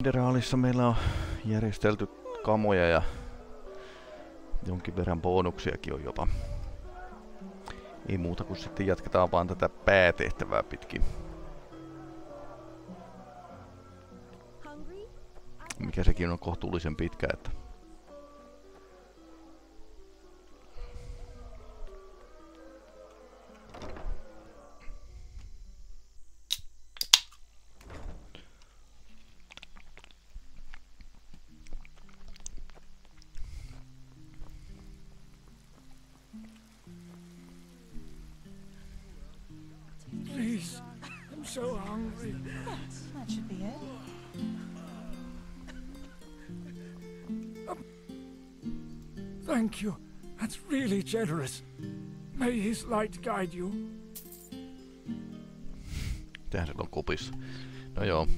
Federaalissa meillä on järjestelty kamoja ja jonkin verran bonuksiakin on jopa. Ei muuta kuin sitten jatketaan vaan tätä päätehtävää pitkin. Mikä sekin on kohtuullisen pitkä, että... Please, I'm so hungry. Yes, that should be it. Thank you. That's really generous. May his light guide you. Mitähän sillä on kopissa? No joo.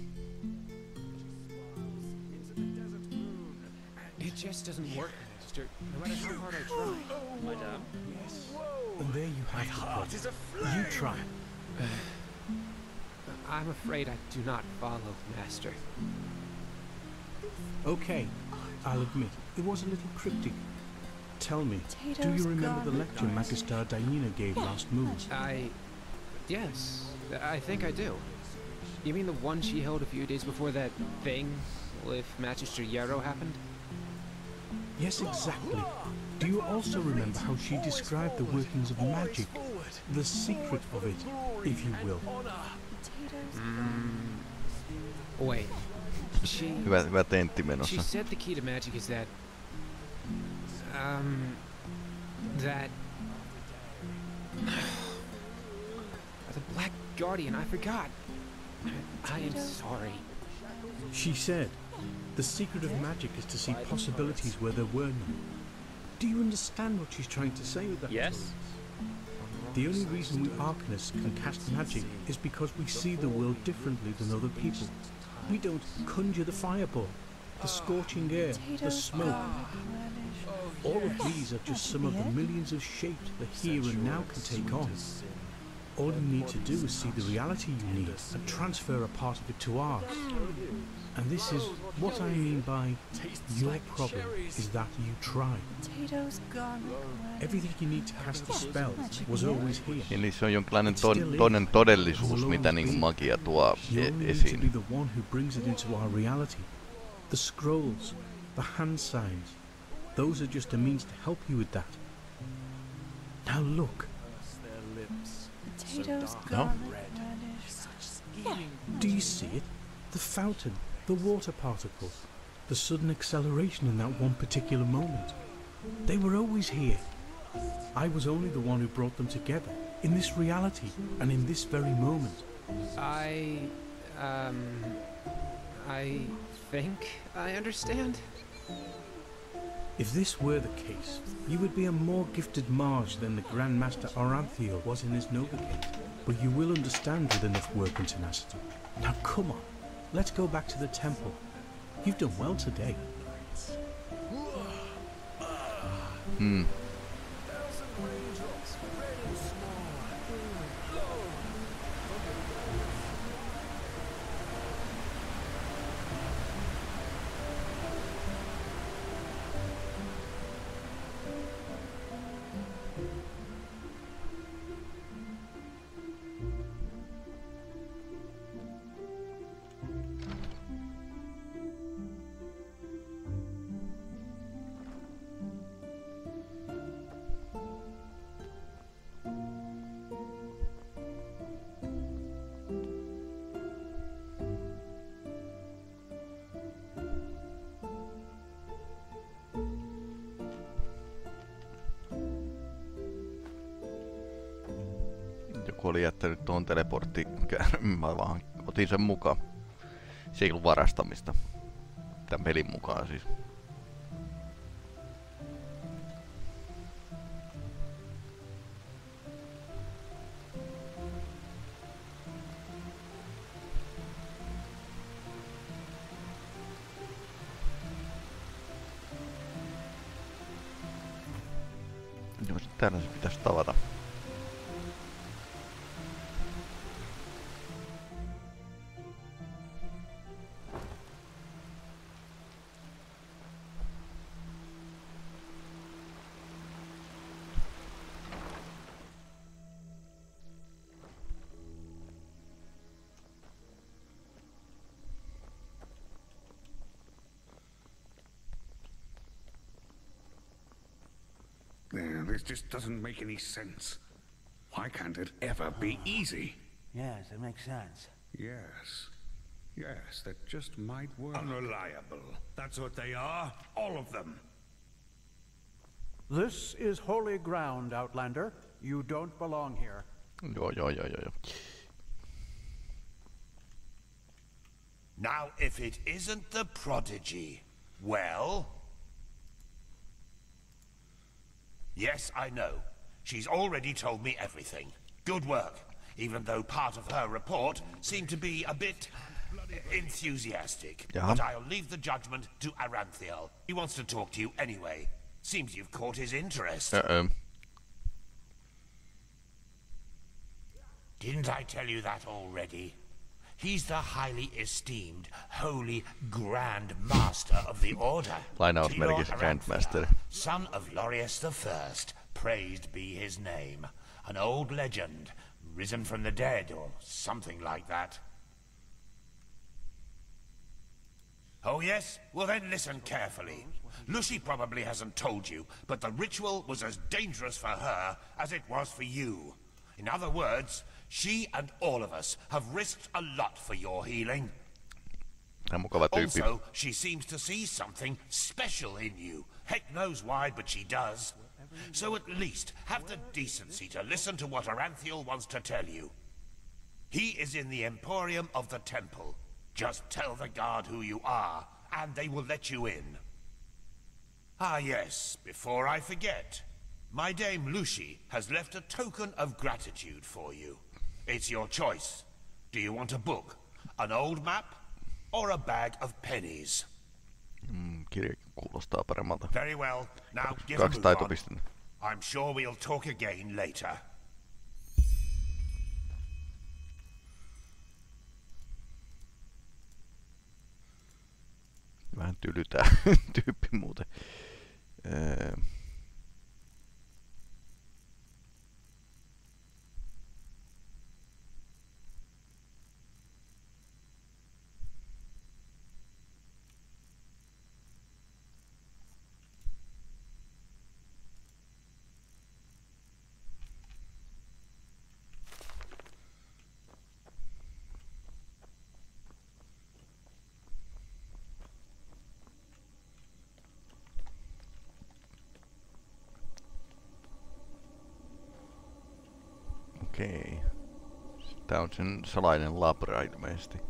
It just doesn't work, Master. No matter how hard I try. Madame? Yes. And there you have the problem. You try. I'm afraid I do not follow, Master. Okay, I'll admit, it was a little cryptic. Tell me, do Potatoes you remember the gone. lecture Magister Diana gave last move? Yes, I think I do. You mean the one she held a few days before that thing with Magister Yarrow happened? Yes, exactly. Do you also remember how she described the workings of magic? The secret of it, if you will. Wait. Hyvä tentti She menossa. said the key to magic is that... that... the Black Guardian, I forgot. I am sorry. She said, the secret of magic is to see possibilities where there were none. Do you understand what she's trying to say with that? Yes. The only reason we Arcanists can cast magic is because we see the world differently than other people. We don't conjure the fireball, the scorching air, the smoke. All of these are just some of the millions of shapes the here and now can take on. All you need to do is see the reality you need and transfer a part of it to ours. And this is what I mean by your problem is that you tried. Potatoes gone. Everything you need to cast the spell was always here. Eli se on jonkinlainen toinen todellisuus, mitä niinku magia tuo You only need to esiin. be the one who brings it into our reality. The scrolls, the hand signs, those are just a means to help you with that. Now look. Potatoes No. gone. Radish. Do you see it? The fountain, the water particles, the sudden acceleration in that one particular moment. They were always here. I was only the one who brought them together, in this reality and in this very moment. I think I understand. If this were the case, you would be a more gifted mage than the Grand Master Aranthiel was in his Novigrade. But you will understand with enough work and tenacity. Now come on, let's go back to the temple. You've done well today. Joku oli jättänyt tuohon teleporttikäärmeen, mä vaan otin sen mukaan. Se ei ollut varastamista. Tän pelin mukaan siis. Joo, täällä se pitäisi tavata. This just doesn't make any sense. Why can't it ever be easy? Yes, it makes sense. Yes. Yes, that just might work. Unreliable. That's what they are. All of them. This is holy ground, Outlander. You don't belong here. Joo. Now, if it isn't the prodigy, well... Yes, I know. She's already told me everything. Good work. Even though part of her report seemed to be a bit... enthusiastic. Yeah. But I'll leave the judgment to Aranthiel. He wants to talk to you anyway. Seems you've caught his interest. Didn't I tell you that already? He's the highly esteemed, holy Grand Master of the Order. Lainausmerkissä Theodor Grandmaster. Aranthiel, son of Lorius I, praised be his name. An old legend, risen from the dead, or something like that. Oh yes? Well then listen carefully. Lucy probably hasn't told you, but the ritual was as dangerous for her as it was for you. In other words, she and all of us have risked a lot for your healing. Mukava tyyppi. Also, she seems to see something special in you. Heck knows why, but she does. So at least have the decency to listen to what Aranthiel wants to tell you. He is in the Emporium of the Temple. Just tell the guard who you are, and they will let you in. Ah yes, before I forget. My dame Lucy has left a token of gratitude for you. It's your choice. Do you want a book, an old map, or a bag of pennies? Kirjakin kuulostaa paremmalta. Very well. Now give a 2 move on. taitopistettä. I'm sure we'll talk again later. Vähän tylytää tyyppi muuten. Okei. Tää on sen salainen labra ilmeisesti.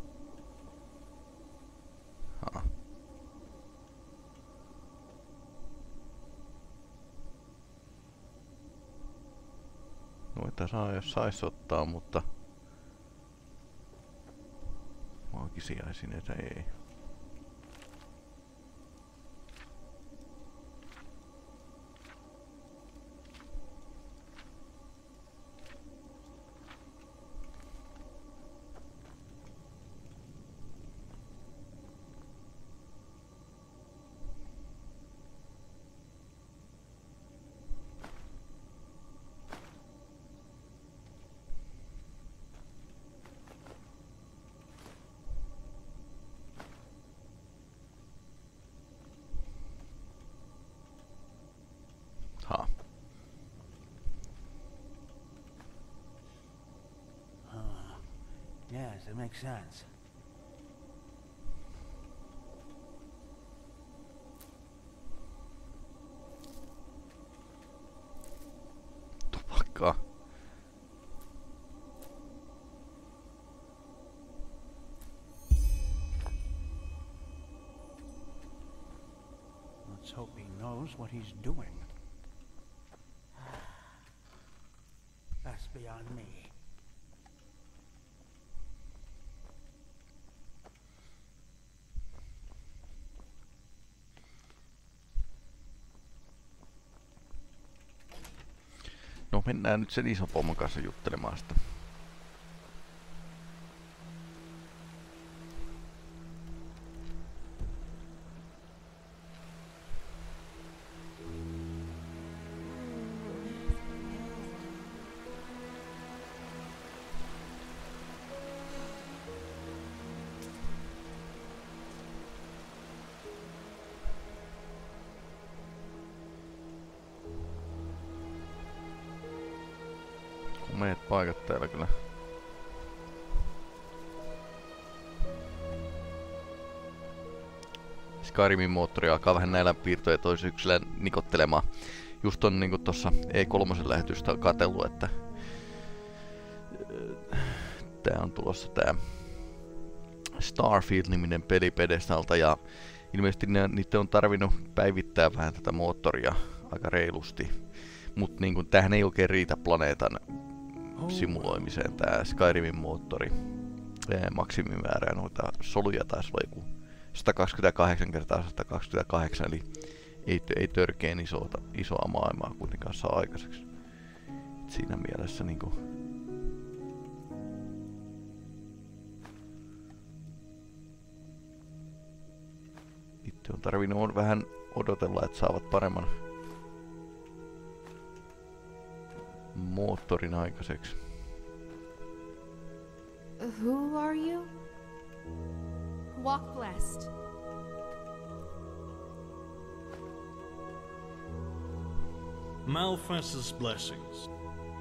Noita saa jos sais ottaa, mutta maagisia esineitä ei. Yes, it makes sense. Tupakkaa. Let's hope he knows what he's doing. That's beyond me. No mennään nyt sen isopommon kanssa juttelemaan sitä. paikat täällä kyllä. Skyrimin moottori alkaa vähän näillä piirtoja toisyksellä nikottelemaan. Just on niinku tossa E3 lähetystä katsellut, että tää on tulossa tää Starfield-niminen peli Pedestalta ja ilmeisesti niitä on tarvinnut päivittää vähän tätä moottoria aika reilusti. Mut niinku tämähän ei oikein riitä planeetan simuloimiseen tää Skyrimin moottori. Maksimimäärää noita soluja taisi olla joku 128 kertaa 128, eli ei törkeen isoa maailmaa kuitenkaan saa aikaiseksi. Et siinä mielessä niinku itse on tarvinnut vähän odotella, että saavat paremman moottorin aikaiseksi. Who are you? Walk blessed. Malphas's blessings.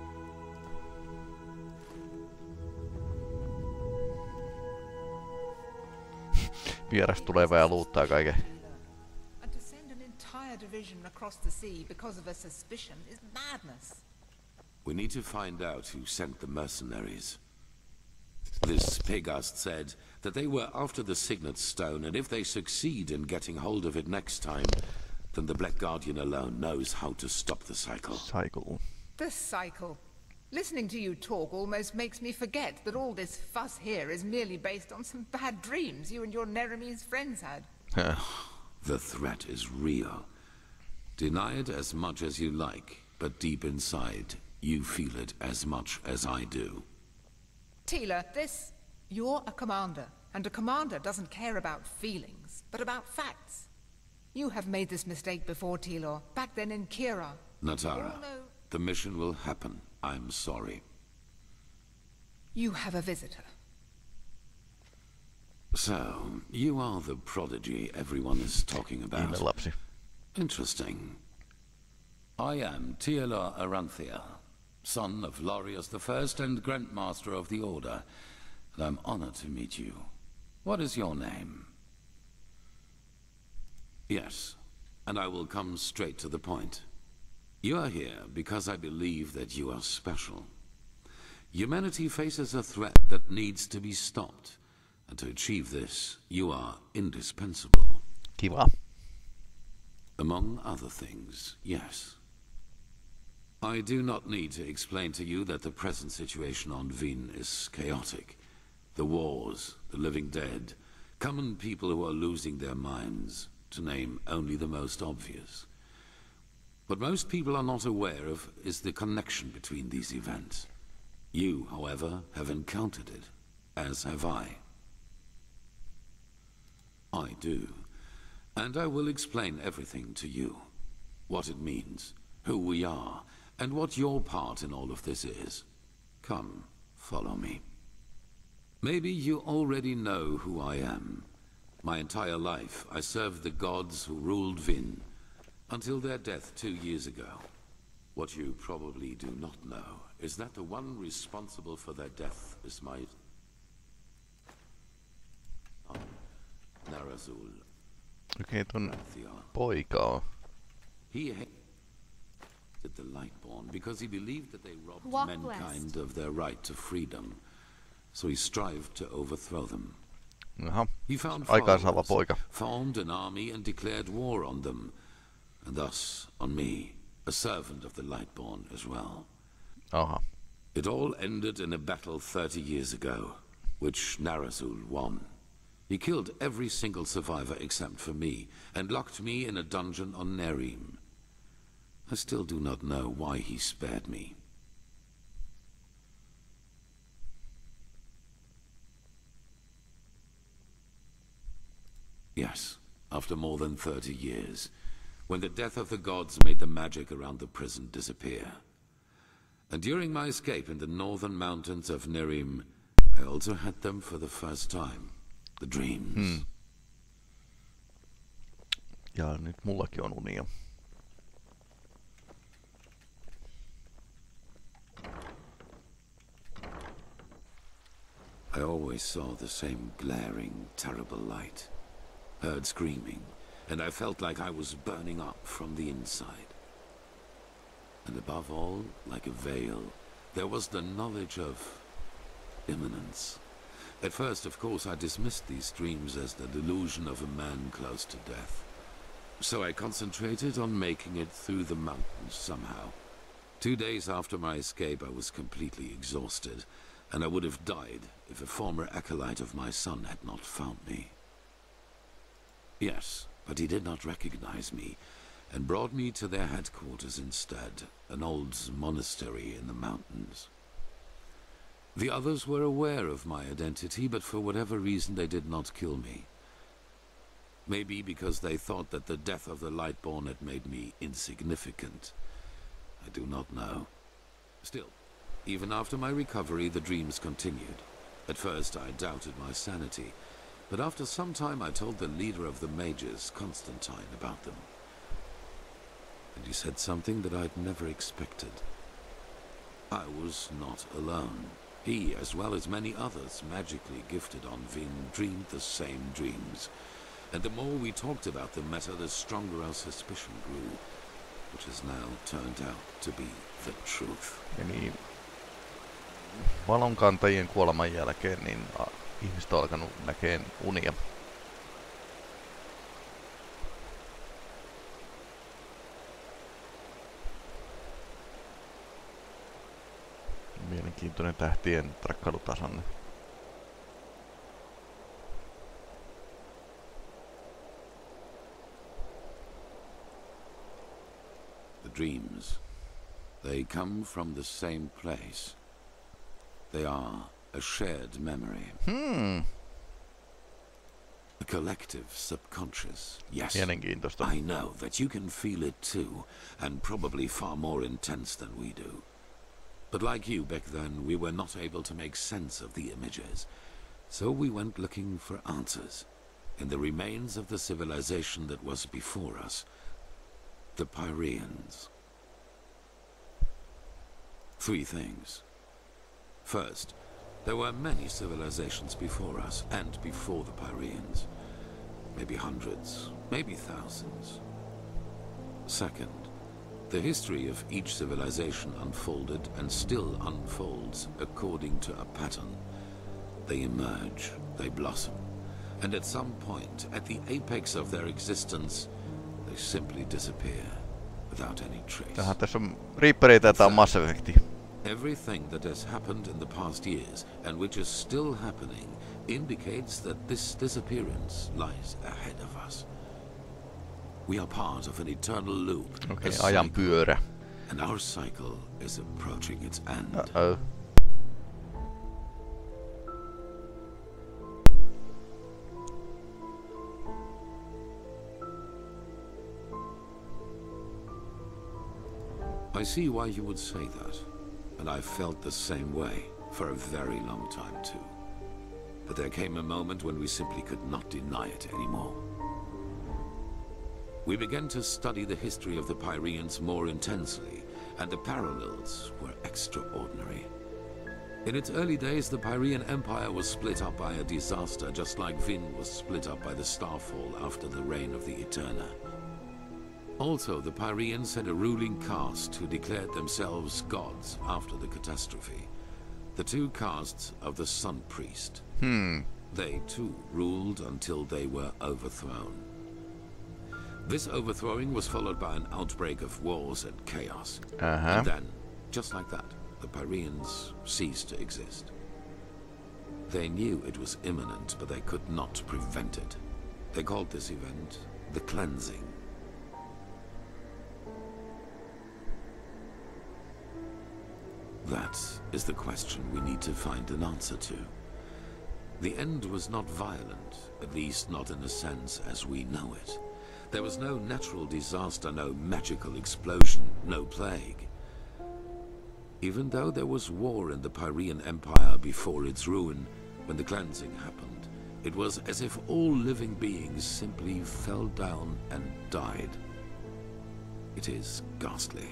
Vieras tulee vähän luuttaa kaiken. And to send an entire division across the sea because of a suspicion is madness. We need to find out who sent the mercenaries. This Pegast said that they were after the Signet Stone, and if they succeed in getting hold of it next time, then the Black Guardian alone knows how to stop the cycle. The cycle. Listening to you talk almost makes me forget that all this fuss here is merely based on some bad dreams you and your Neremese friends had. The threat is real. Deny it as much as you like, but deep inside, you feel it as much as I do. Tila, you're a commander, and a commander doesn't care about feelings, but about facts. You have made this mistake before, Tilor, back then in Kira. Natara, the mission will happen. I'm sorry. You have a visitor. So, you are the prodigy everyone is talking about. Interesting. I am Tiela Aranthia, son of Lorius I and Grandmaster of the Order, and I'm honored to meet you. What is your name? Yes, and I will come straight to the point. You are here because I believe that you are special. Humanity faces a threat that needs to be stopped, and to achieve this, you are indispensable. Kiva. Among other things, yes. I do not need to explain to you that the present situation on Vin is chaotic. The wars, the living dead, common people who are losing their minds, to name only the most obvious. What most people are not aware of is the connection between these events. You, however, have encountered it, as have I. I do, and I will explain everything to you. What it means, who we are, and what your part in all of this is. Come, follow me. Maybe you already know who I am. My entire life, I served the gods who ruled Vin, until their death 2 years ago. What you probably do not know is that the one responsible for their death is my Narazul. Okei, ton poika on. He hated the Lightborn because he believed that they robbed mankind of their right to freedom. So he strived to overthrow them. He found followers, formed an army and declared war on them. And thus, on me, a servant of the Lightborn as well. It all ended in a battle 30 years ago, which Narazul won. He killed every single survivor except for me, and locked me in a dungeon on Nerim. I still do not know why he spared me. Yes, after more than 30 years, when the death of the gods made the magic around the prison disappear. And during my escape in the northern mountains of Nerim, I also had them for the first time. The dreams. Ja nyt mullakin on unia. I always saw the same glaring, terrible light, heard screaming, and I felt like I was burning up from the inside. And above all, like a veil, there was the knowledge of imminence. At first, of course, I dismissed these dreams as the delusion of a man close to death. So I concentrated on making it through the mountains somehow. 2 days after my escape, I was completely exhausted, and I would have died if a former acolyte of my son had not found me. Yes, but he did not recognize me, and brought me to their headquarters instead, an old monastery in the mountains. The others were aware of my identity, but for whatever reason they did not kill me. Maybe because they thought that the death of the Lightborn had made me insignificant. I do not know. Still, even after my recovery, the dreams continued. At first I doubted my sanity, but after some time I told the leader of the mages, Constantine, about them. And he said something that I'd never expected. I was not alone. He, as well as many others magically gifted on Vin, dreamed the same dreams. And the more we talked about the matter, the stronger our suspicion grew, which has now turned out to be the truth. Eli valonkantajien kuoleman jälkeen niin ihmiset on alkanut näkeen unia. Mielenkiintoinen tähtien tarkkailutasanne. The dreams, they come from the same place. They are a shared memory. A collective subconscious. Yes, I know that you can feel it too, and probably far more intense than we do. But like you back then, we were not able to make sense of the images. So we went looking for answers in the remains of the civilization that was before us. The Pyreans. 3 things. First, there were many civilizations before us and before the Pyreans. Maybe hundreds, maybe thousands. Second, the history of each civilization unfolded and still unfolds according to a pattern. They emerge, they blossom, and at some point, at the apex of their existence, they simply disappear without any trace. Tähän tässä on Reapereitä ja tää on Mass Effect. Everything that has happened in the past years, and which is still happening, indicates that this disappearance lies ahead of us. We are part of an eternal loop. Okay, ajan pyörä. And our cycle is approaching its end. Uh-oh. I see why you would say that, and I felt the same way for a very long time too. But there came a moment when we simply could not deny it anymore. We began to study the history of the Pyreans more intensely, and the parallels were extraordinary. In its early days, the Pyrean Empire was split up by a disaster, just like Vin was split up by the Starfall after the reign of the Eterna. Also, the Pyreans had a ruling caste who declared themselves gods after the catastrophe. The 2 castes of the Sun Priest. They too ruled until they were overthrown. This overthrowing was followed by an outbreak of wars and chaos. And then, just like that, the Pyreans ceased to exist. They knew it was imminent, but they could not prevent it. They called this event the Cleansing. That is the question we need to find an answer to. The end was not violent, at least not in a sense as we know it. There was no natural disaster, no magical explosion, no plague. Even though there was war in the Pyrean Empire before its ruin, when the cleansing happened, it was as if all living beings simply fell down and died. It is ghastly.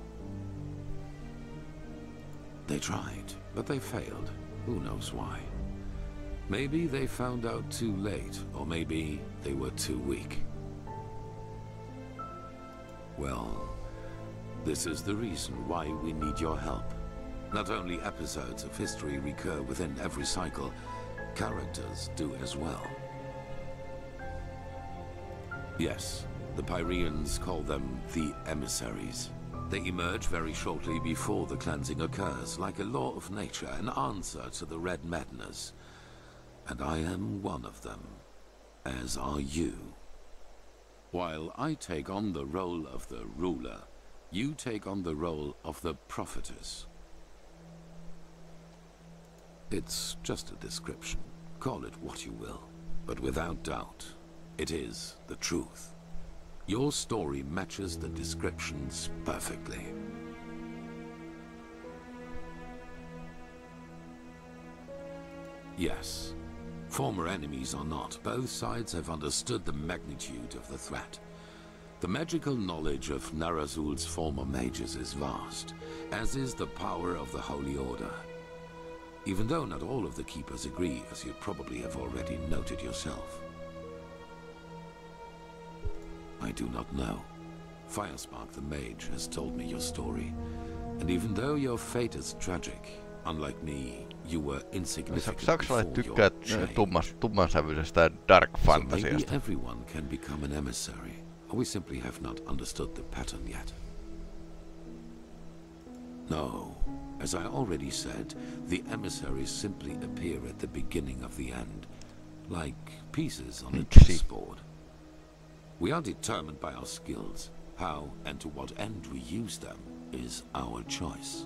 They tried, but they failed. Who knows why? Maybe they found out too late, or maybe they were too weak. Well, this is the reason why we need your help. Not only episodes of history recur within every cycle, characters do as well. Yes, the Pyreans call them the Emissaries. They emerge very shortly before the cleansing occurs, like a law of nature, an answer to the Red Madness. And I am one of them, as are you. While I take on the role of the ruler, you take on the role of the prophetess. It's just a description. Call it what you will. But without doubt, it is the truth. Your story matches the descriptions perfectly. Yes. Former enemies or not, both sides have understood the magnitude of the threat. The magical knowledge of Narazul's former mages is vast, as is the power of the Holy Order. Even though not all of the Keepers agree, as you probably have already noted yourself. I do not know. Firespark the Mage has told me your story, and even though your fate is tragic, unlike me, you were insignificant before your change. Tummansävyisestä dark fantasiasta. So maybe everyone can become an emissary, or we simply have not understood the pattern yet. No, as I already said, the emissaries simply appear at the beginning of the end, like pieces on a chessboard. We are determined by our skills. How and to what end we use them is our choice.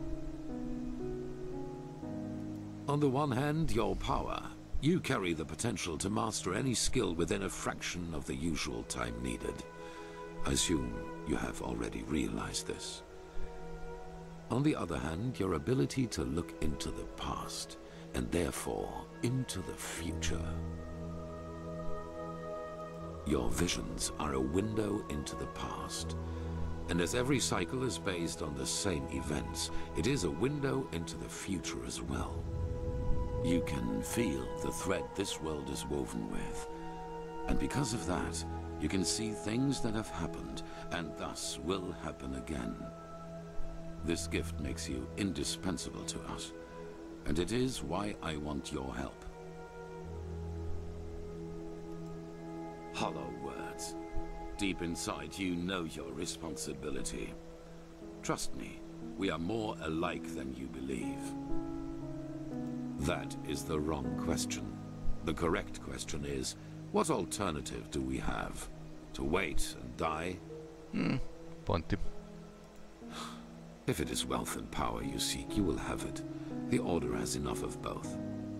On the one hand, your power. You carry the potential to master any skill within a fraction of the usual time needed. I assume you have already realized this. On the other hand, your ability to look into the past, and therefore into the future. Your visions are a window into the past, and as every cycle is based on the same events, it is a window into the future as well. You can feel the thread this world is woven with, and because of that, you can see things that have happened, and thus will happen again. This gift makes you indispensable to us, and it is why I want your help. Hollow words. Deep inside, you know your responsibility. Trust me, we are more alike than you believe. That is the wrong question. The correct question is, what alternative do we have? To wait and die? Pointti. If it is wealth and power you seek, you will have it. The Order has enough of both.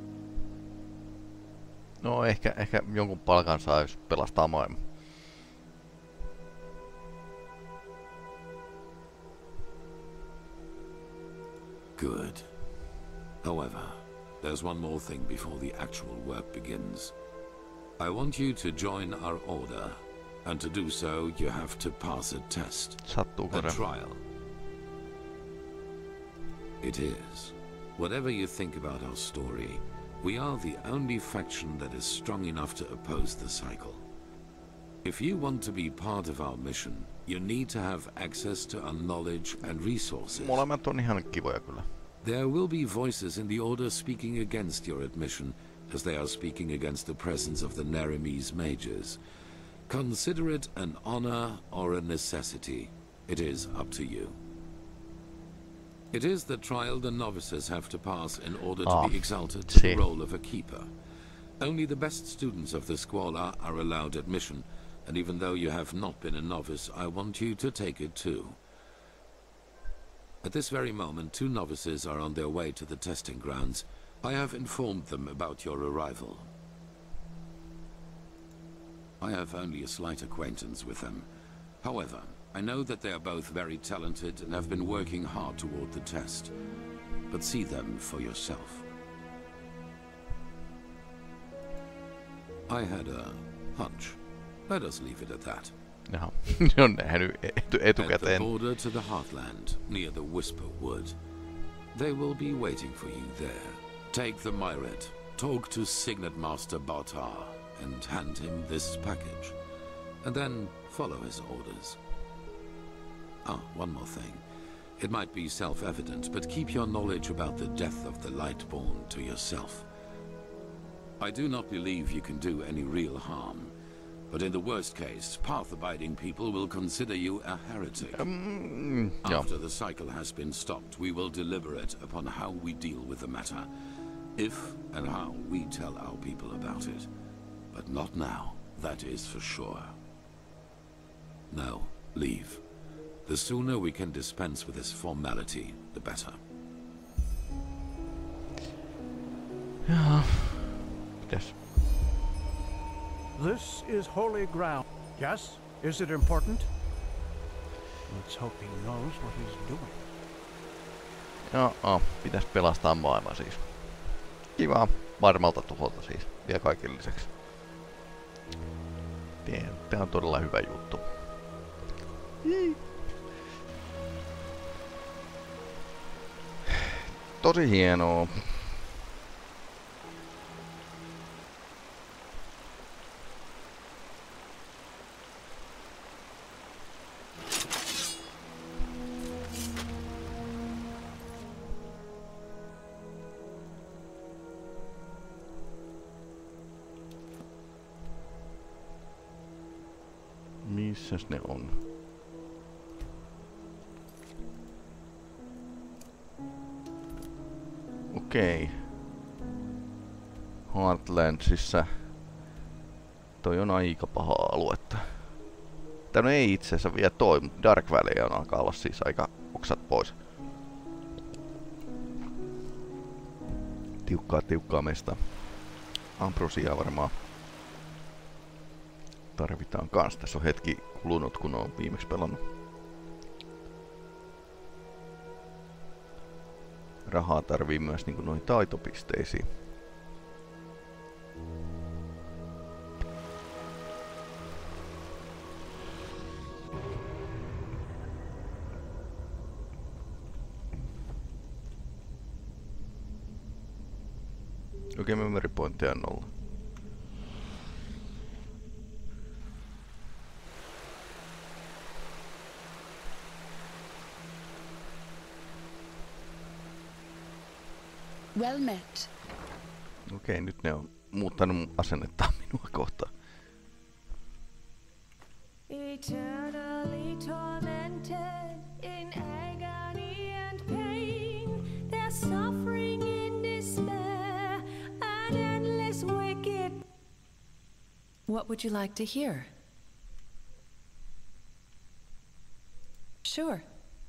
No ehkä jonkun palkan saa, jos pelastaa maailman. Good. However, there's one more thing before the actual work begins. I want you to join our Order, and to do so, you have to pass a test. A trial. It is. Whatever you think about our story, we are the only faction that is strong enough to oppose the cycle. If you want to be part of our mission, you need to have access to our knowledge and resources. Molemmat on ihan kivoja kyllä. There will be voices in the Order speaking against your admission, as they are speaking against the presence of the Naramese mages. Consider it an honor or a necessity. It is up to you. It is the trial the novices have to pass in order to be exalted to the role of a keeper. Only the best students of the Squalor are allowed admission, and even though you have not been a novice, I want you to take it too. At this very moment, 2 novices are on their way to the testing grounds. I have informed them about your arrival. I have only a slight acquaintance with them. However, I know that they are both very talented and have been working hard toward the test. But see them for yourself. I had a hunch. Let us leave it at that. Jaha, on nähnyt etukäteen. At the border to the Heartland, near the Whisper Wood. They will be waiting for you there. Take the Myret. Talk to Signet Master Bartar and hand him this package. And then follow his orders. Ah, one more thing. It might be self-evident, but keep your knowledge about the death of the Lightborn to yourself. I do not believe you can do any real harm, but in the worst case, path-abiding people will consider you a heretic. After the cycle has been stopped, we will deliberate upon how we deal with the matter. If and how we tell our people about it. But not now, that is for sure. Now, leave. The sooner we can dispense with this formality, the better. Yeah. Yes. This is holy ground. Yes? Is it important? Let's hope he knows what he's doing. Joo, pitäis pelastaa maailma siis. Kivaa, varmalta tuholta siis, vielä kaiken lisäksi. Tää on todella hyvä juttu. Tosi hienoa. Missäs ne on? Okei. Heartlandsissa. Toi on aika paha aluetta. Tää ei itse asiassa vielä toi, mutta Dark Valley on alkaa olla siis aika oksat pois. Tiukkaa meistä. Ambrosiaa varmaan tarvitaan kans. Tässä on hetki kulunut, kun on viimeksi pelannut. Rahaa tarvii myös niinku noihin taitopisteisiin. Okei, memory pointteja on 0. Well met. Okei, nyt ne on muuttanut asennettaan minua kohtaan. Eternally tormented in agony and pain, they're suffering in despair, an endless wicked. What would you like to hear? Sure.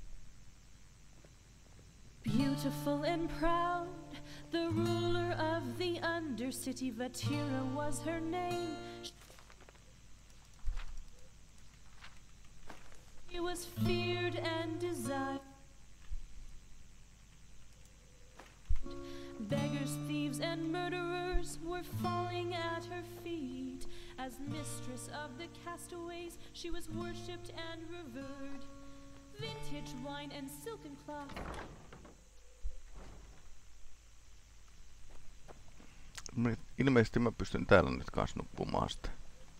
Beautiful and proud, the ruler of the Undercity, Vatira was her name. She was feared and desired. Beggars, thieves, and murderers were falling at her feet. As mistress of the castaways, she was worshipped and revered. Vintage wine and silken cloth. Ilmeisesti mä pystyn täällä nyt kans nukkumaan sitten.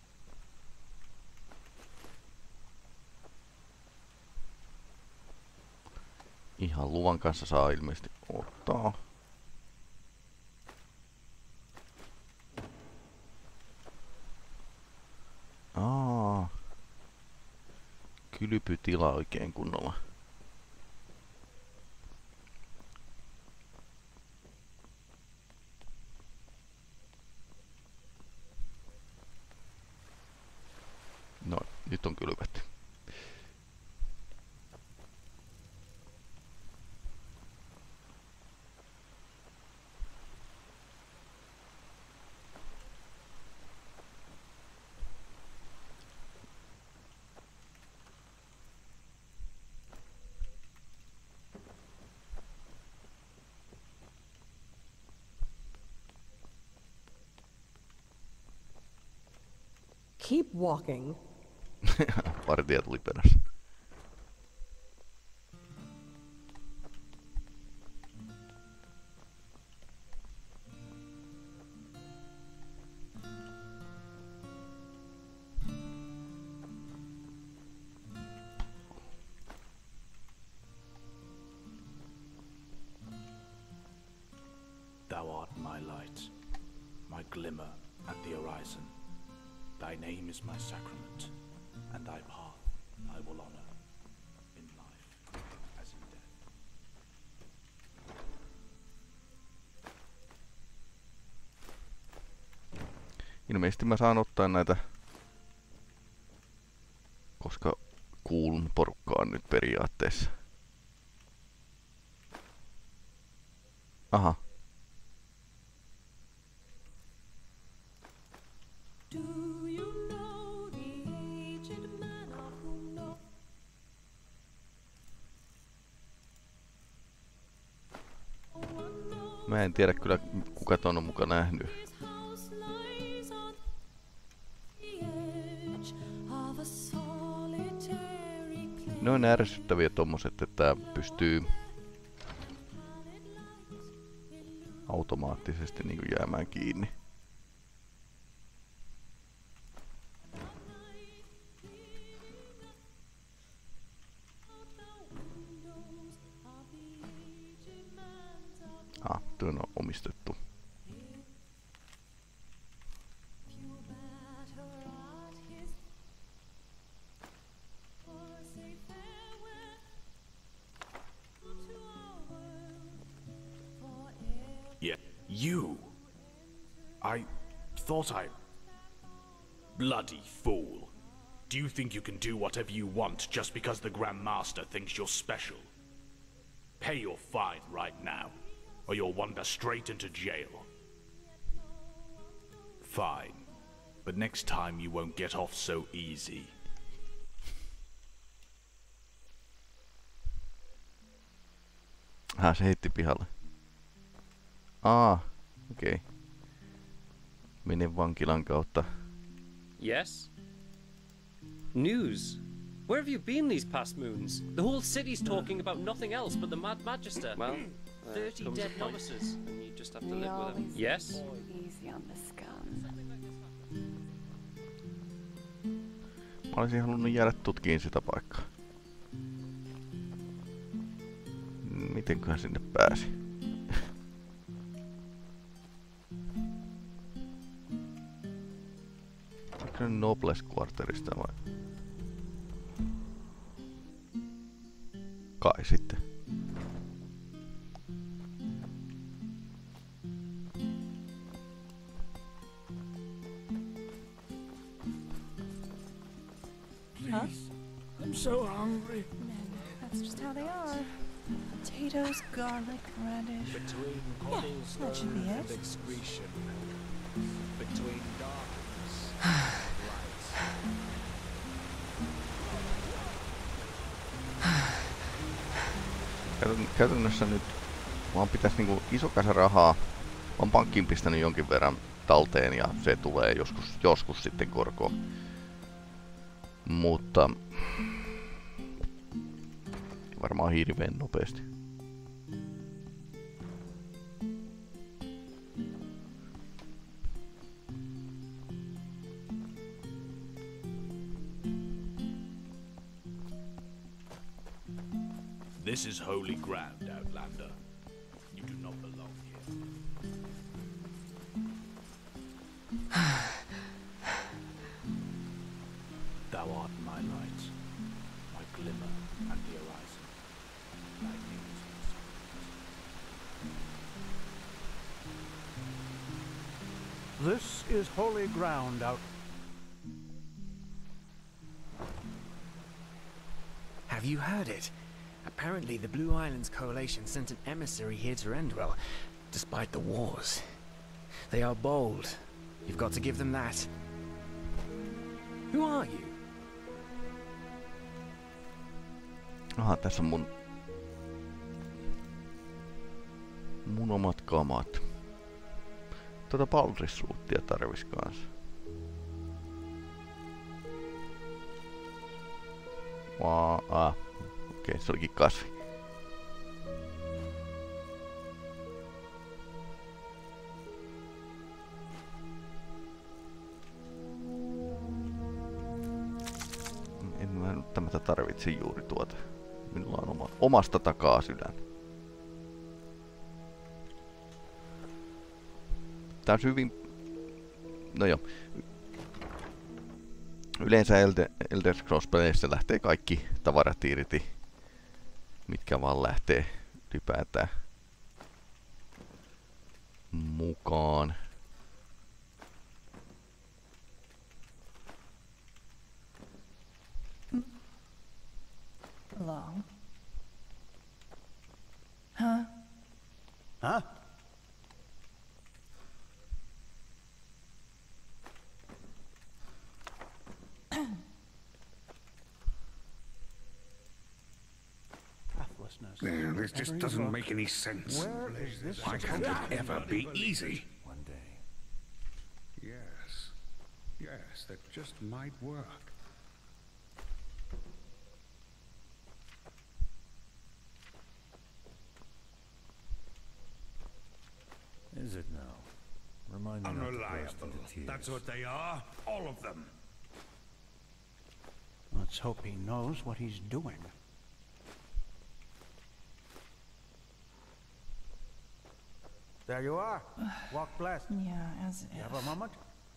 Ihan luvan kanssa saa ilmeisesti ottaa. Kylpytila oikein kunnolla. No, nyt on kylvetty. Keep walking. Partia tuli perässä. Thou art my light, my glimmer at the horizon. Thy name is my sacrament, and thy path I will honor, in life as in death. Ilmeisesti mä saan ottaa näitä, koska kuulun porukkaan nyt periaatteessa. Aha. Mä en tiedä kyllä kuka ton on muka nähnyt. Ne on ärsyttäviä tommoset, että pystyy automaattisesti niinku jäämään kiinni. Tuo on omistettu. Yeah, you. I thought Bloody fool. Do you think you can do whatever you want just because the Grand Master thinks you're special? Pay your fine right now, or you'll wander straight into jail. Fine, but next time you won't get off so easy. Se heitti pihalle. Okei. Okay. Menin vankilan kautta. Yes? News? Where have you been these past moons? The whole city's talking about nothing else but the Mad Magister. Well, 30 dead novices, and you just have to live with them. Yes? Easy on the scum. Mä olisin halunnut jäädä tutkiin sitä paikkaa. Mitenköhän sinne pääsi? Onko se Nobles Quarterista vai? Kai sitten. Please, I'm so hungry. That's just how they are. Potatoes, garlic, radish. Between Yeah, that should be it. excretion. Between darkness Käytännössä nyt vaan pitäisi niinku iso kasa rahaa. Olen pankkiin pistänyt jonkin verran talteen ja se tulee joskus sitten korkoon. Mutta varmaan hirveän nopeasti. This is holy ground, Outlander. You do not belong here. Thou art my light, my glimmer at the horizon. Thy name is my sacrament. This is holy ground, out. Have you heard it? Apparently the Blue Islands Coalition sent an emissary here to Endwell, despite the wars. They are bold. You've got to give them that. Who are you? Tässä on mun omat kamat. Baldriss-suuttia tarvis kanssa. Okei, se olikin kasvi. En mä nyt tämätä tarvitse juuri tuota. Minulla on omasta takaa sydän. Tää on hyvin... No joo. Yleensä Elder Scrolls-peleissä lähtee kaikki tavarat irti, mitkä vaan lähtee ylipäätään mukaan. Long. Huh? Huh? This just doesn't make any sense. Why can't it ever be easy? One day. Yes. Yes, that just might work. Is it now? Remind me not to burst Unreliable. into tears. That's what they are. All of them. Let's hope he knows what he's doing. There you are. Walk blessed. Yeah, as if. You have a moment?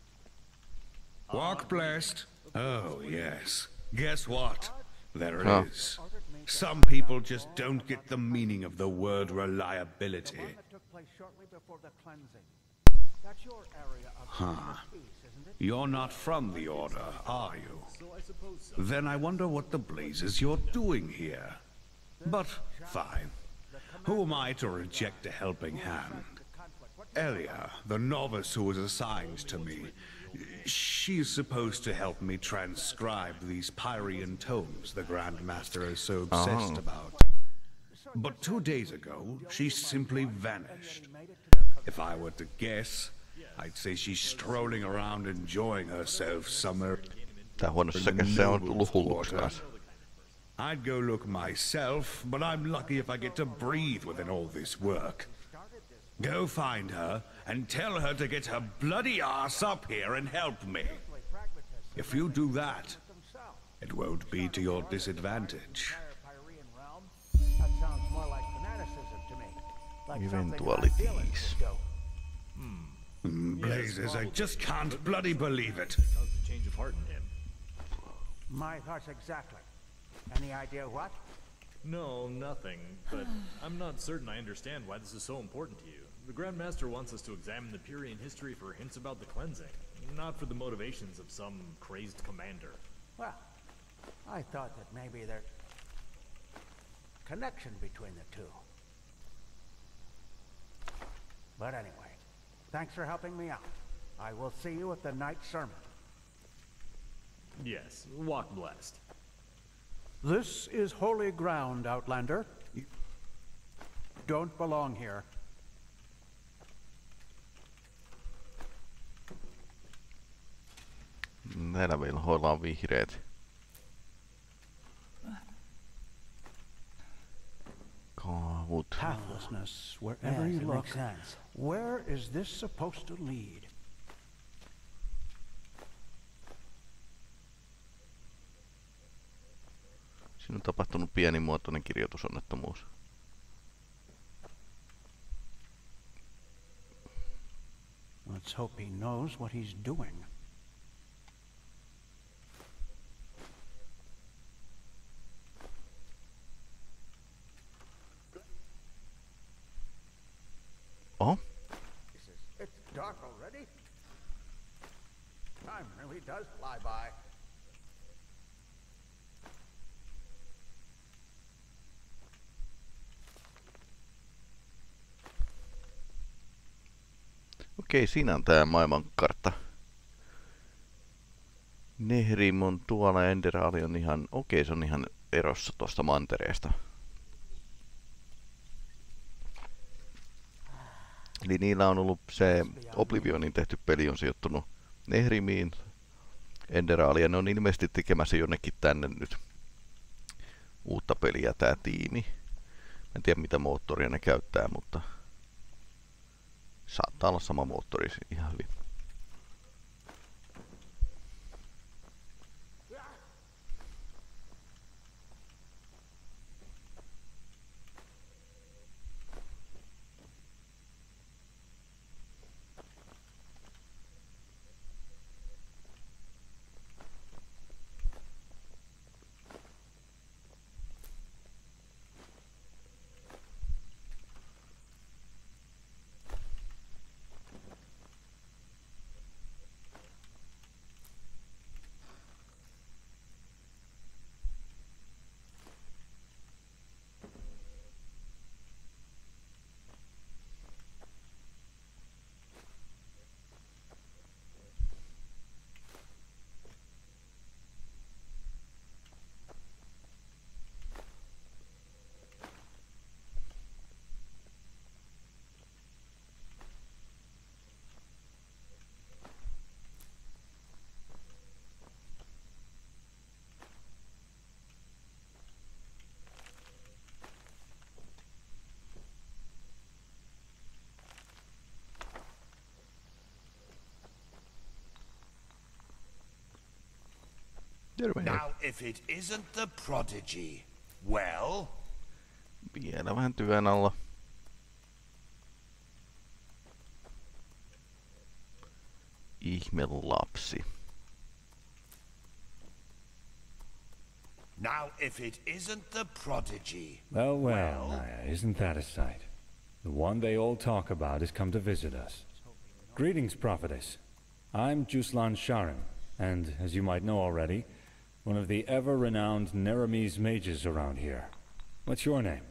Walk blessed. Oh, yes. Guess what? There it Huh. is. Some people just don't get the meaning of the word reliability. That took place shortly before the cleansing. That's your area of Huh. peace, isn't it? You're not from the Order, are you? Then I wonder what the blazes you're doing here. But, fine. Who am I to reject a helping hand? Elia, the novice who was assigned to me, she's supposed to help me transcribe these Pyrian tomes the Grand Master is so obsessed about. But 2 days ago, she simply vanished. If I were to guess, I'd say she's strolling around enjoying herself somewhere Tää huonossakin se on tullut hulluksi kanssa. I'd go look myself, but I'm lucky if I get to breathe within all this work. Go find her and tell her to get her bloody ass up here and help me. If you do that, it won't be to your disadvantage. That sounds more like fanaticism to me. Like something Eventualities. Blazes, I just can't bloody believe it. Caused a change of heart in him. My thoughts exactly. Any idea what? No, nothing. But I'm not certain I understand why this is so important to you. The Grand Master wants us to examine the Pyrian history for hints about the cleansing, not for the motivations of some crazed commander. Well, I thought that maybe there's connection between the two. But anyway, thanks for helping me out. I will see you at the night sermon. Yes, walk blessed. This is holy ground, Outlander. You don't belong here. Näillä velhoilla on vihreät. Kaavut. Pathlessness, wherever you look. Where is this supposed to lead? Siinä on tapahtunut pienimuotoinen kirjoitusonnettomuus. Let's hope he knows what he's doing. Oho. It's dark already? Time really does fly by. Okei, siinä on tää maailmankartta. Nehrim on tuolla ja Enderaali on ihan... Okei, se on ihan erossa tuosta mantereesta. Eli niillä on ollut se Oblivionin tehty peli on sijoittunut Nehrimiin, Enderaali, ja ne on ilmeisesti tekemässä jonnekin tänne nyt uutta peliä tää tiimi. En tiedä mitä moottoria ne käyttää, mutta saattaa olla sama moottori ihan hyvin. Now, if it isn't the prodigy, well... Vielä vähän työn alla. Ihme lapsi. Now, if it isn't the prodigy... Well, Naya, isn't that a sight? The one they all talk about has come to visit us. Greetings, prophetess. I'm Juslan Sharim, and, as you might know already, one of the ever-renowned Neramis mages around here. What's your name?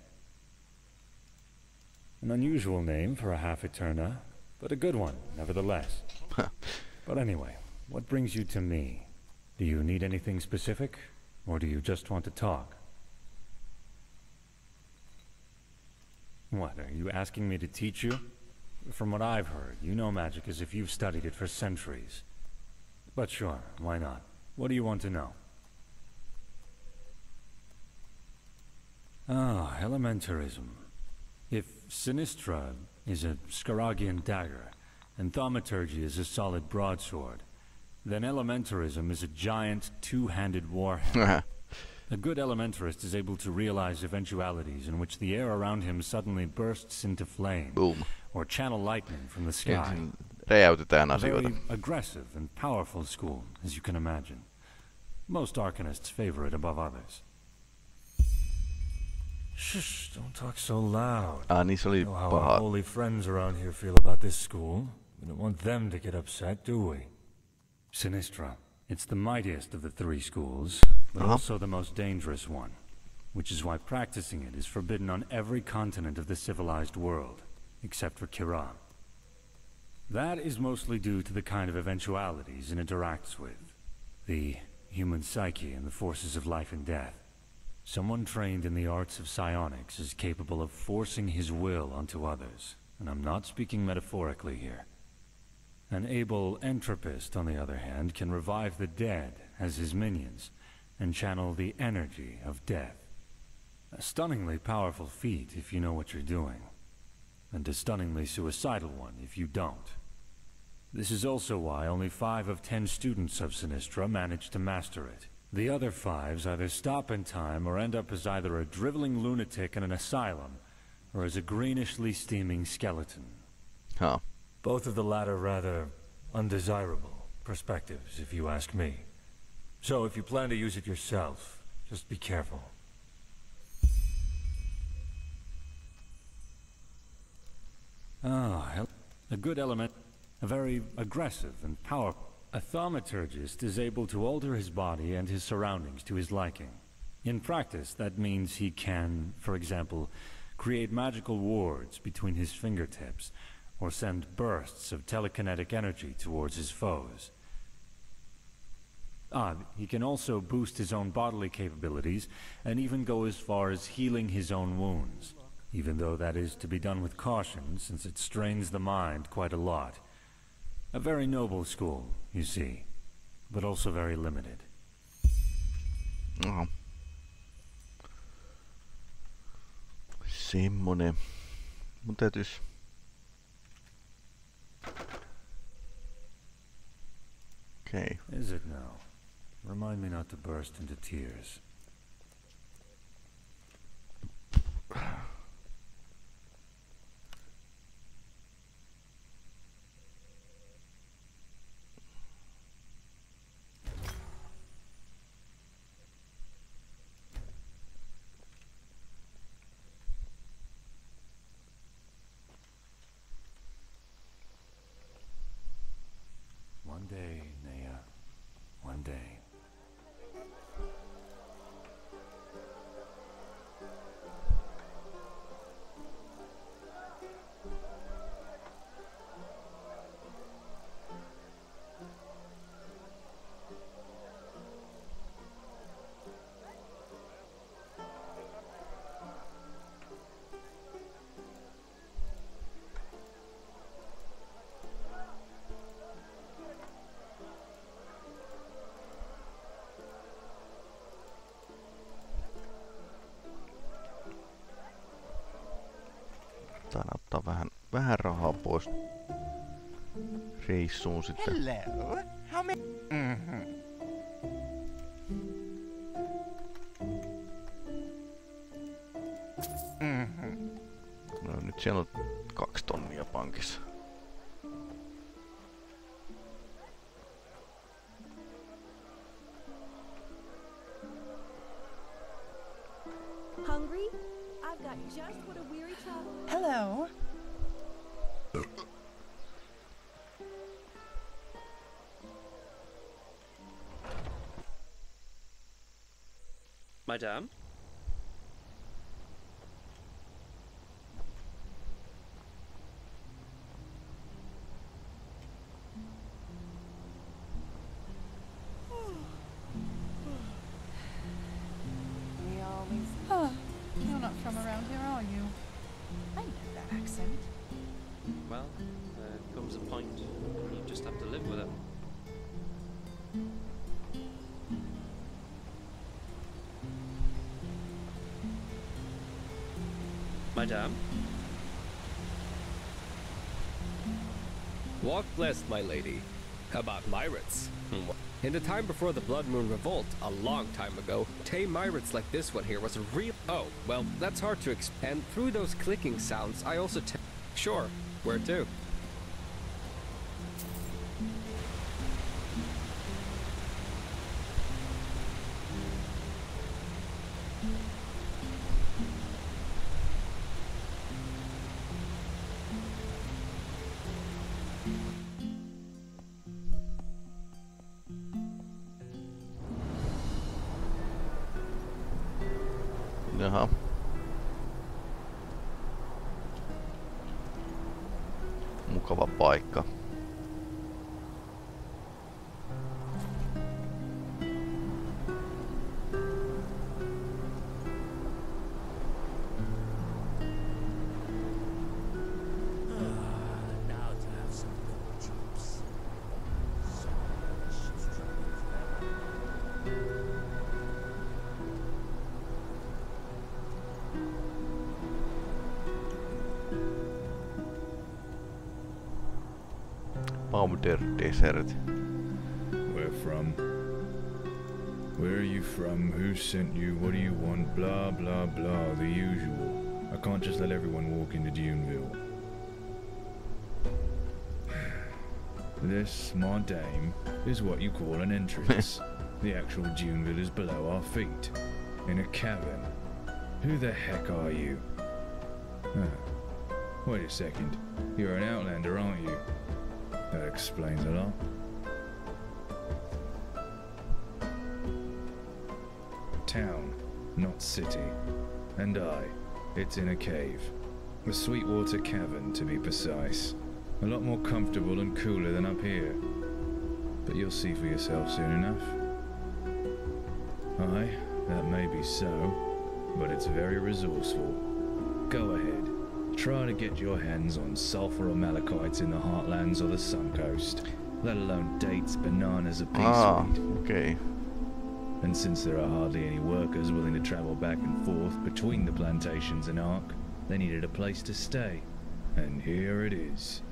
An unusual name for a half-Eterna, but a good one, nevertheless. But anyway, what brings you to me? Do you need anything specific? Or do you just want to talk? What, are you asking me to teach you? From what I've heard, you know magic as if you've studied it for centuries. But sure, why not? What do you want to know? Ah, elementarism. If Sinistra is a Skaragian dagger, and thaumaturgy is a solid broadsword, then elementarism is a giant, two-handed warhammer. A good elementarist is able to realize eventualities in which the air around him suddenly bursts into flame. Boom. Or channel lightning from the sky. Räjäytetään A asioita. very aggressive and powerful school, as you can imagine. Most arcanists favor it above others. Shh, don't talk so loud. Niissä oli know how paha. our holy friends around here feel about this school. We don't want them to get upset, do we? Sinistra. It's the mightiest of the three schools, but also the most dangerous one. Which is why practicing it is forbidden on every continent of the civilized world, except for Kiran. That is mostly due to the kind of eventualities it interacts with. The human psyche and the forces of life and death. Someone trained in the arts of psionics is capable of forcing his will onto others, and I'm not speaking metaphorically here. An able entropist, on the other hand, can revive the dead as his minions, and channel the energy of death. A stunningly powerful feat if you know what you're doing, and a stunningly suicidal one if you don't. This is also why only 5 of 10 students of Sinistra manage to master it. The other 5s either stop in time or end up as either a driveling lunatic in an asylum, or as a greenishly steaming skeleton. Huh. Both of the latter rather undesirable perspectives, if you ask me. So if you plan to use it yourself, just be careful. Ah, a good element, a very aggressive and powerful. A thaumaturgist is able to alter his body and his surroundings to his liking. In practice, that means he can, for example, create magical wards between his fingertips, or send bursts of telekinetic energy towards his foes. He can also boost his own bodily capabilities, and even go as far as healing his own wounds, even though that is to be done with caution, since it strains the mind quite a lot. A very noble school, you see, but also very limited. Semmonen. Mun täytyis... Okay. Is it now? Remind me not to burst into tears. One day, Naya. One day. Tää ottaa vähän rahaa pois reissuun sitten. Hello. How many? Siellä on 2 tonnia pankissa. Hungry? I've got just what a weary traveler. Hello. Madame? We always... Oh, you're not from around here, are you? I know that accent. Well, there comes a point when you just have to live with it. Madame? Walk blessed, my lady. How about Myrids? In the time before the Blood Moon Revolt, a long time ago, tame Myrids like this one here was a real... Oh, well, that's hard to and through those clicking sounds, I also Sure, where to? Jaha. Mukava paikka. Powder Desert. Where from? Where are you from? Who sent you? What do you want? Blah, blah, blah. The usual. I can't just let everyone walk into Duneville. This, my dame, is what you call an entrance. The actual Duneville is below our feet. In a cavern. Who the heck are you? Wait a second. You're an outlander, aren't you? That explains a lot. Town, not city. And it's in a cave. A Sweetwater cavern, to be precise. A lot more comfortable and cooler than up here. But you'll see for yourself soon enough. Aye, that may be so, but it's very resourceful. Go ahead. Try to get your hands on sulfur or malachites in the heartlands or the sun coast, let alone dates, bananas, or peaceweed. Okay. And since there are hardly any workers willing to travel back and forth between the plantations and Ark, they needed a place to stay. And here it is.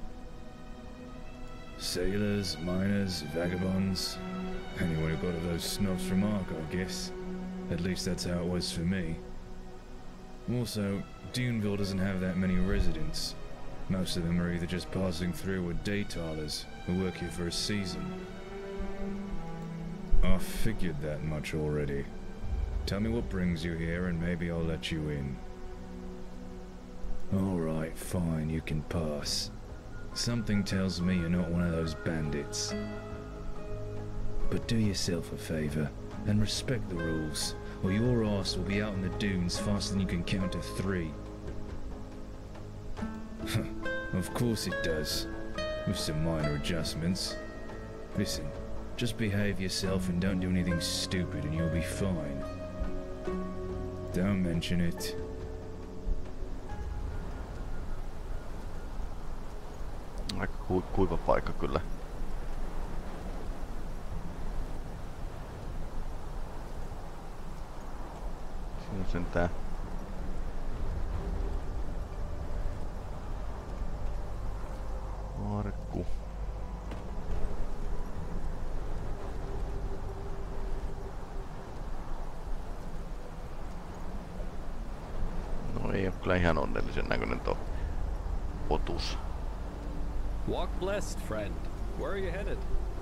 Sailors, miners, vagabonds, anyone who got of those snobs from Ark, I guess. At least that's how it was for me. Also, Duneville doesn't have that many residents. Most of them are either just passing through or day-toilers who work here for a season. I figured that much already. Tell me what brings you here and maybe I'll let you in. Alright, fine, you can pass. Something tells me you're not one of those bandits. But do yourself a favor and respect the rules, or your ass will be out in the dunes faster than you can count to 3. Of course it does, with some minor adjustments. Listen, just behave yourself and don't do anything stupid and you'll be fine. Don't mention it. Aika kuiva paikka kyllä. Siinä on sentään arkku. No ei oo kyllä ihan onnellisen näköinen tuo otus. Walk blessed, friend. Where are you headed?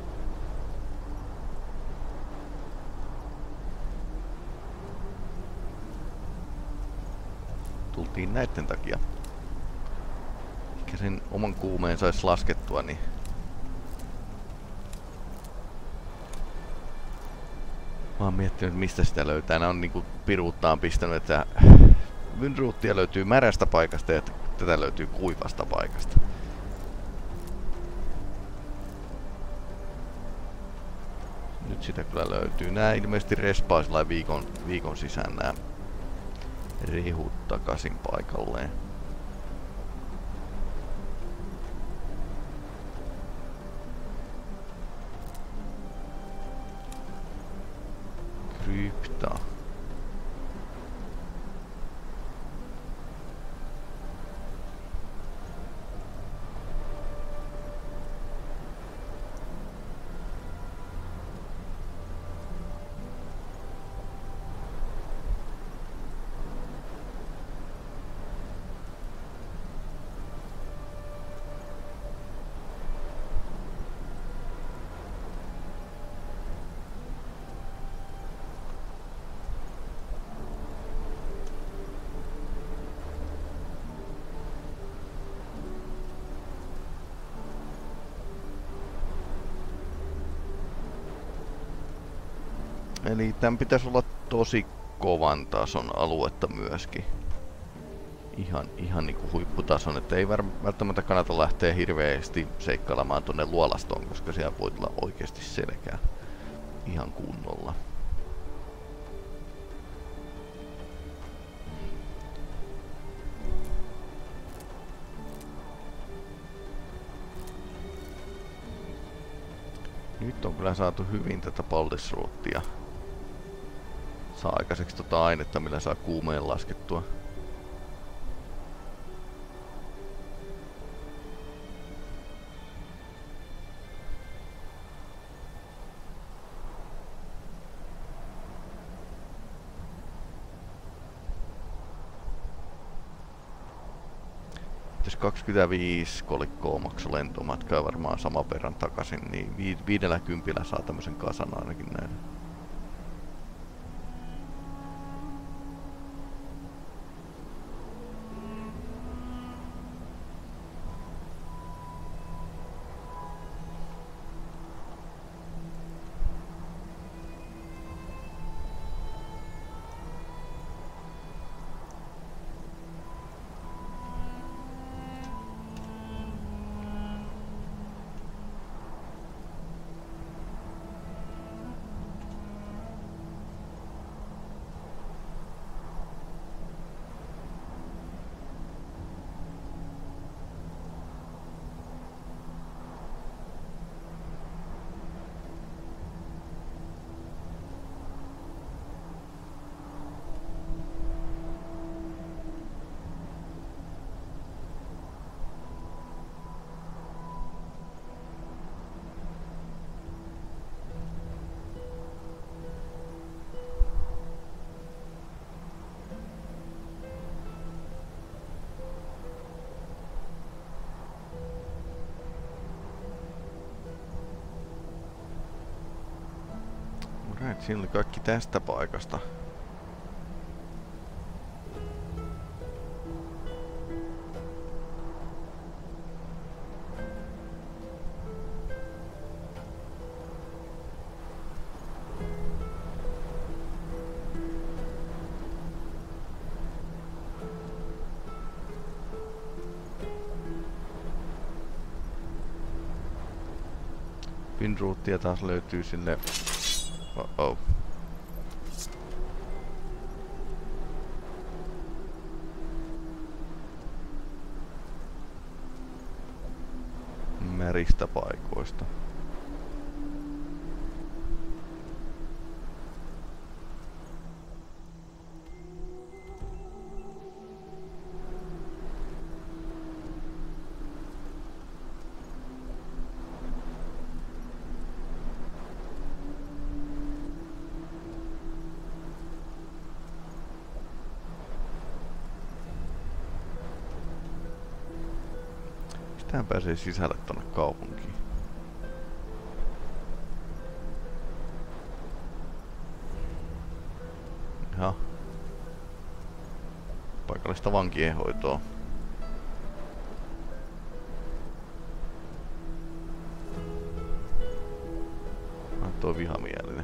Tultiin näitten takia. Ehkä sen oman kuumeen sais laskettua, niin mä oon miettinyt, mistä sitä löytää. Nää on niinku piruuttaan pistänyt, että Wynruuttia löytyy märästä paikasta ja tätä löytyy kuivasta paikasta. Nyt sitä kyllä löytyy. Nää ilmeisesti respaa sillä viikon sisään nää rehut takaisin paikalleen. Krypta. Eli tän pitäisi olla tosi kovan tason aluetta myöskin. Ihan niinku huipputason, että ei välttämättä kannata lähteä hirveästi seikkailemaan tonne luolastoon, koska siellä voi tulla oikeasti selkää ihan kunnolla. Nyt on kyllä saatu hyvin tätä Baldisruuttia. Saa aikaiseksi tota ainetta, millä saa kuumeen laskettua. Jos 25 kolikkoa maksoi lentomatkaa varmaan saman verran takaisin, niin 50 saa tämmösen kasan ainakin näin. Siinä oli kaikki tästä paikasta. Wynruuttia taas löytyy sille. Oh. Märistä paikoista. Mistähän pääsee sisälle tonne kaupunkiin? Jaha. Paikallista vankienhoitoa. Toi vihamielinen.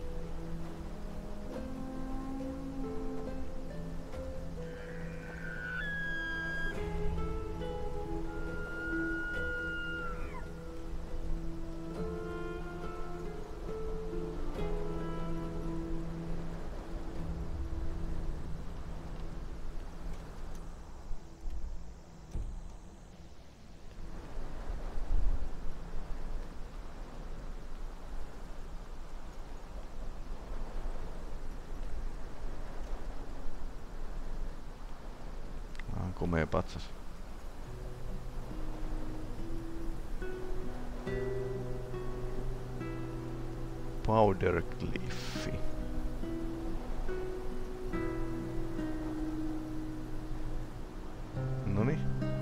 Komea patsas. Powder Cliffi. Noni.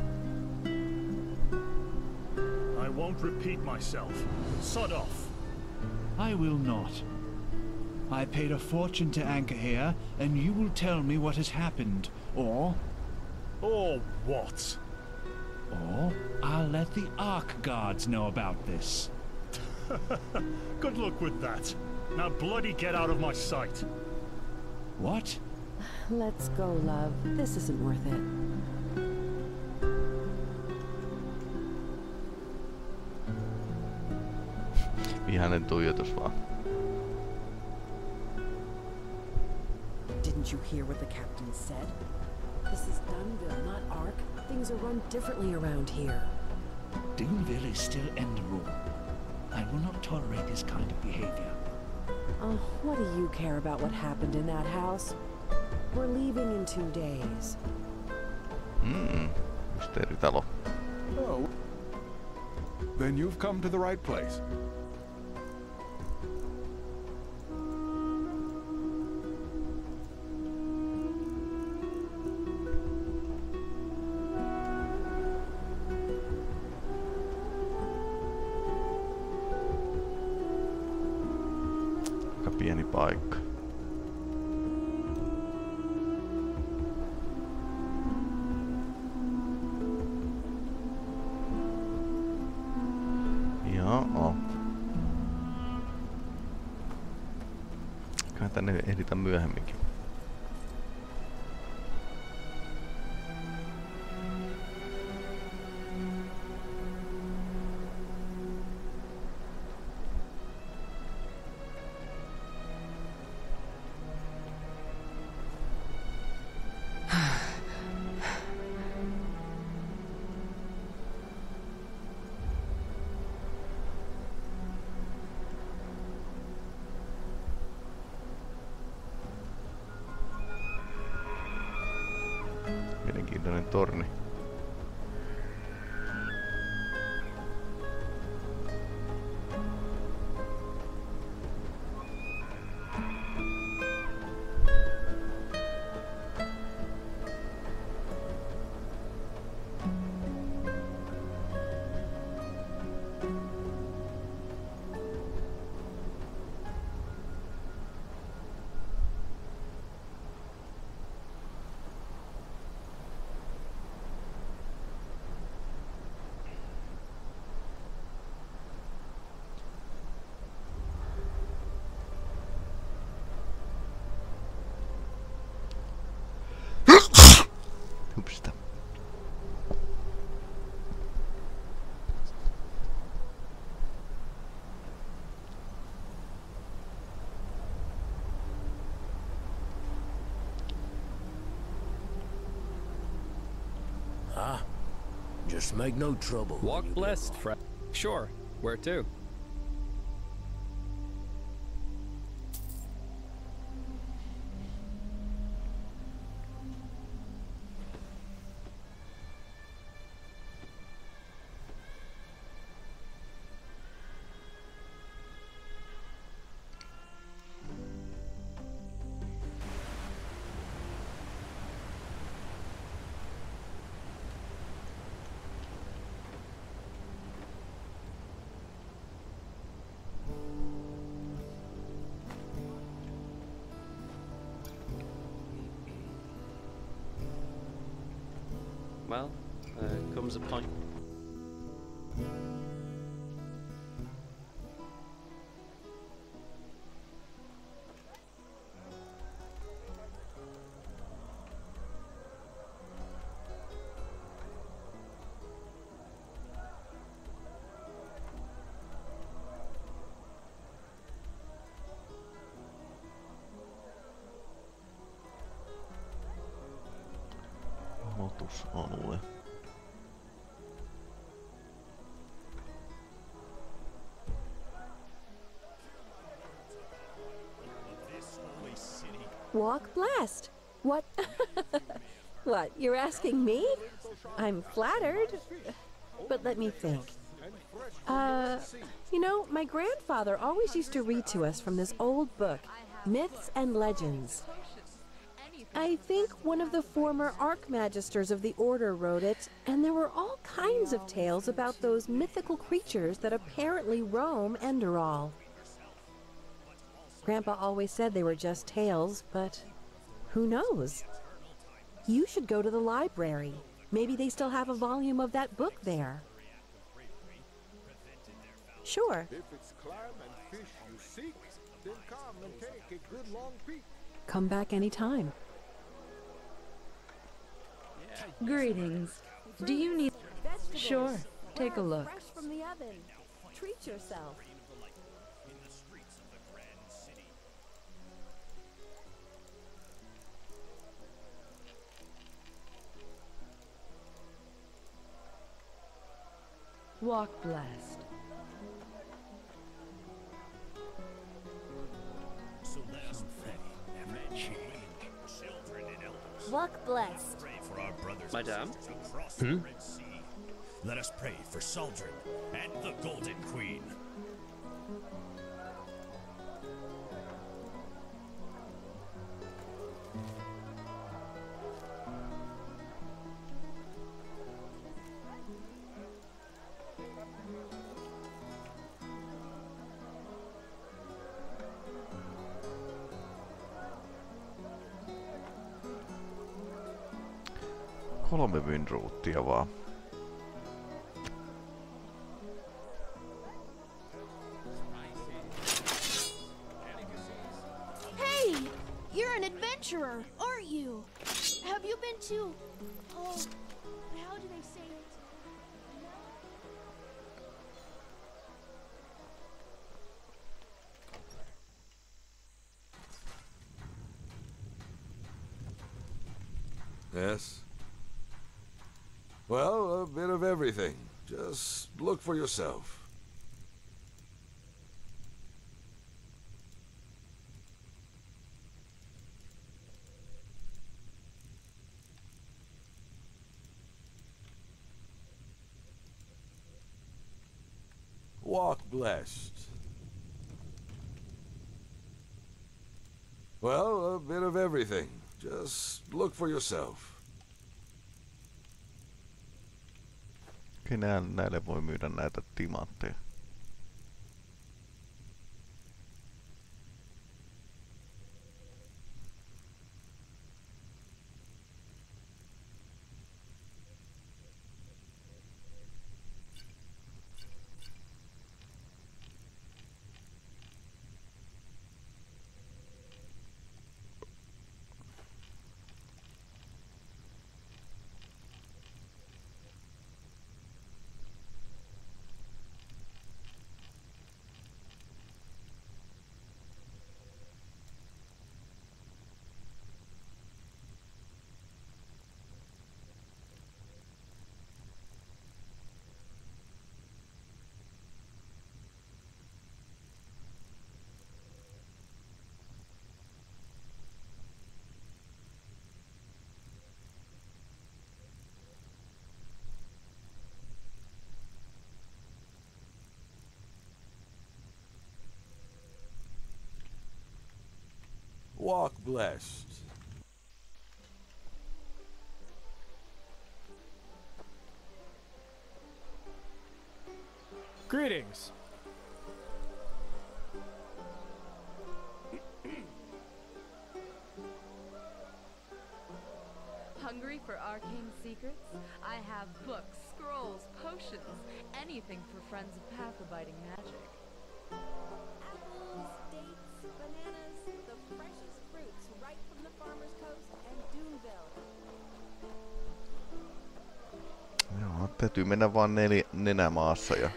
I won't repeat myself. Sod off. I will not. I paid a fortune to anchor here, and you will tell me what has happened, or... Or what? Or I'll let the Ark Guards know about this. Good luck with that. Now bloody get out of my sight. What? Let's go, love. This isn't worth it. Vihainen tuijotus vaan. Didn't you hear what the captain said? This is Dunville, not Ark. Things are run differently around here. Dunville is still Enderrool. I will not tolerate this kind of behavior. What do you care about what happened in that house? We're leaving in 2 days. Mysteeritalo. Oh. Then you've come to the right place. Pieni paikka. Joo. Kai tänne ehditään myöhemminkin. Mielenkiintoinen torni. Hupsta. Just make no trouble. Walk blessed, friend. Sure. Where to? Well, comes a point. Aloitusalue. Walk blessed. What? What, you're asking me? I'm flattered. But let me think. You know, my grandfather always used to read to us from this old book, Myths and Legends. I think one of the former Archmagisters of the Order wrote it, and there were all kinds of tales about those mythical creatures that apparently roam Enderal. Grandpa always said they were just tales, but who knows? You should go to the library. Maybe they still have a volume of that book there. Sure. If it's clam and fish you seek, then come and take a good long peek. Come back anytime. Greetings. Do you need... Vegetables. Sure. Take a look. Fresh from the oven. Treat yourself. Walk blessed. Walk blessed. Madame? Let us pray for Saldrin and the Golden Queen. Kolme wynruuttia vaan. Hey! You're an adventurer, aren't you? Have you been to... Oh, how do they say it? Yes? Well, a bit of everything. Just look for yourself. Walk blessed. Well, a bit of everything. Just look for yourself. Näille voi myydä näitä timantteja. Walk blessed. Greetings. Hungry for arcane secrets? I have books, scrolls, potions, anything for friends of path-abiding magic. Apples, dates, bananas, the freshest fruits right from the farmer's coast and Doonville. Joo, täytyy mennä vaan nenämaassa ja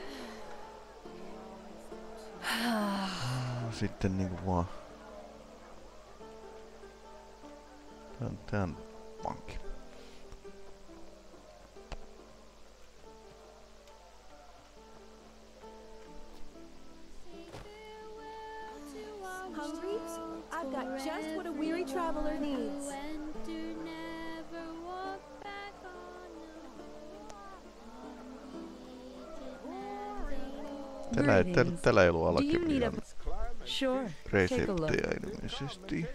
sitten niinku vaan tän pankki. Hungry? I've got just what a weary traveler needs. Tällä ei ollut alakirjaa. Sure. Reseptejä ilmeisesti.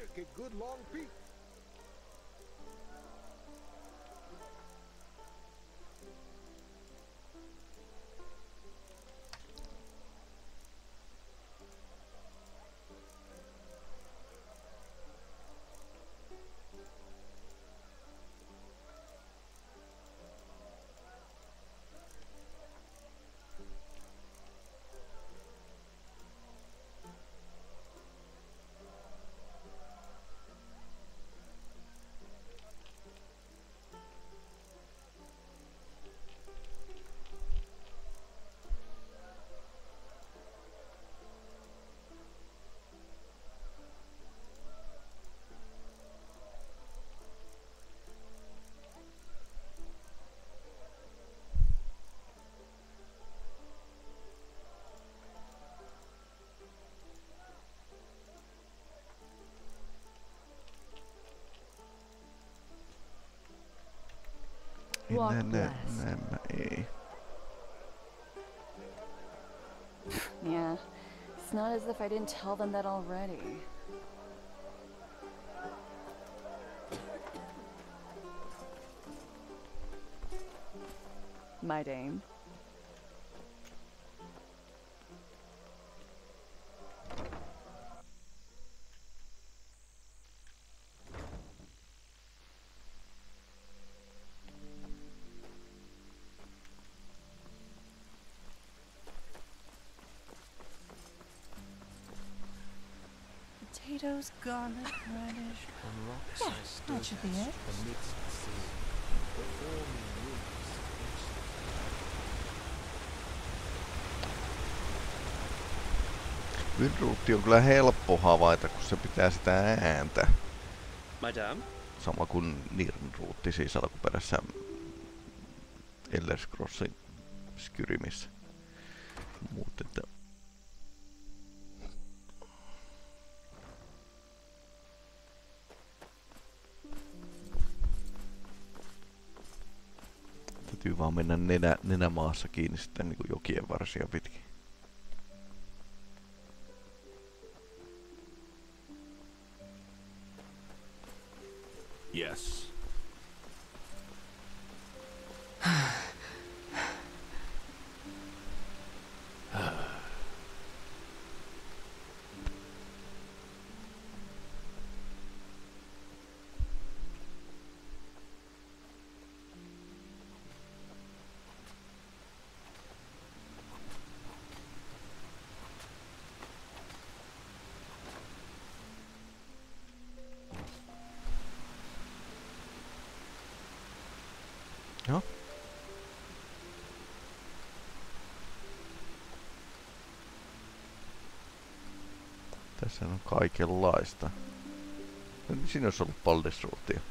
Ei. Yeah, it's not as if I didn't tell them that already. My dame. Potatoes, garlic, radish. Yeah, that should be it. Windruutti on kyllä helppo havaita, kun se pitää sitä ääntä. Madame? Sama kuin Nirnruutti siis alkuperäisessä Elder Scrollsin Skyrimissä. Mutta että täytyy vaan mennä nenämaassa kiinni sitten niin kuin jokien varsia pitkin. Yes. Joo. Tässä on kaikenlaista. Siinä olisi ollut Baldur's-ruutia.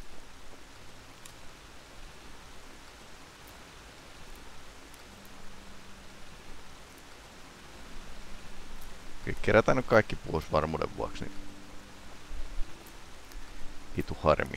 Kerätään nyt kaikki pois varmuuden vuoksi. Niin vitu harmi.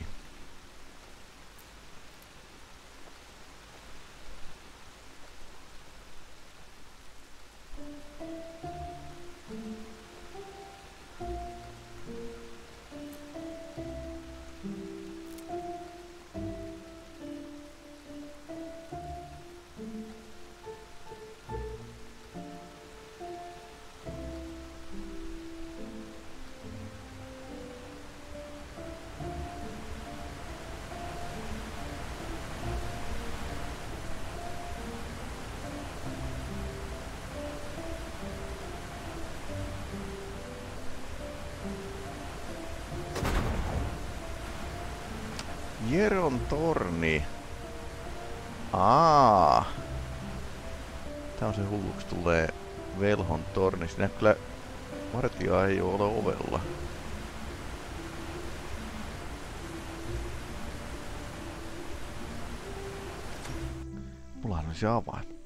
Jeron torni. Tää on se hulluksi tulee Velhon torni. Siinä kyllä vartijaa ei ole ovella. Mulla on se avain.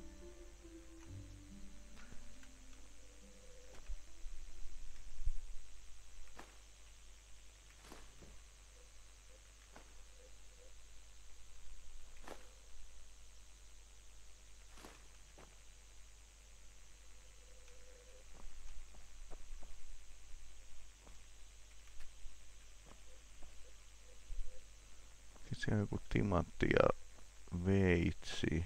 Sitten on joku timantti ja veitsi.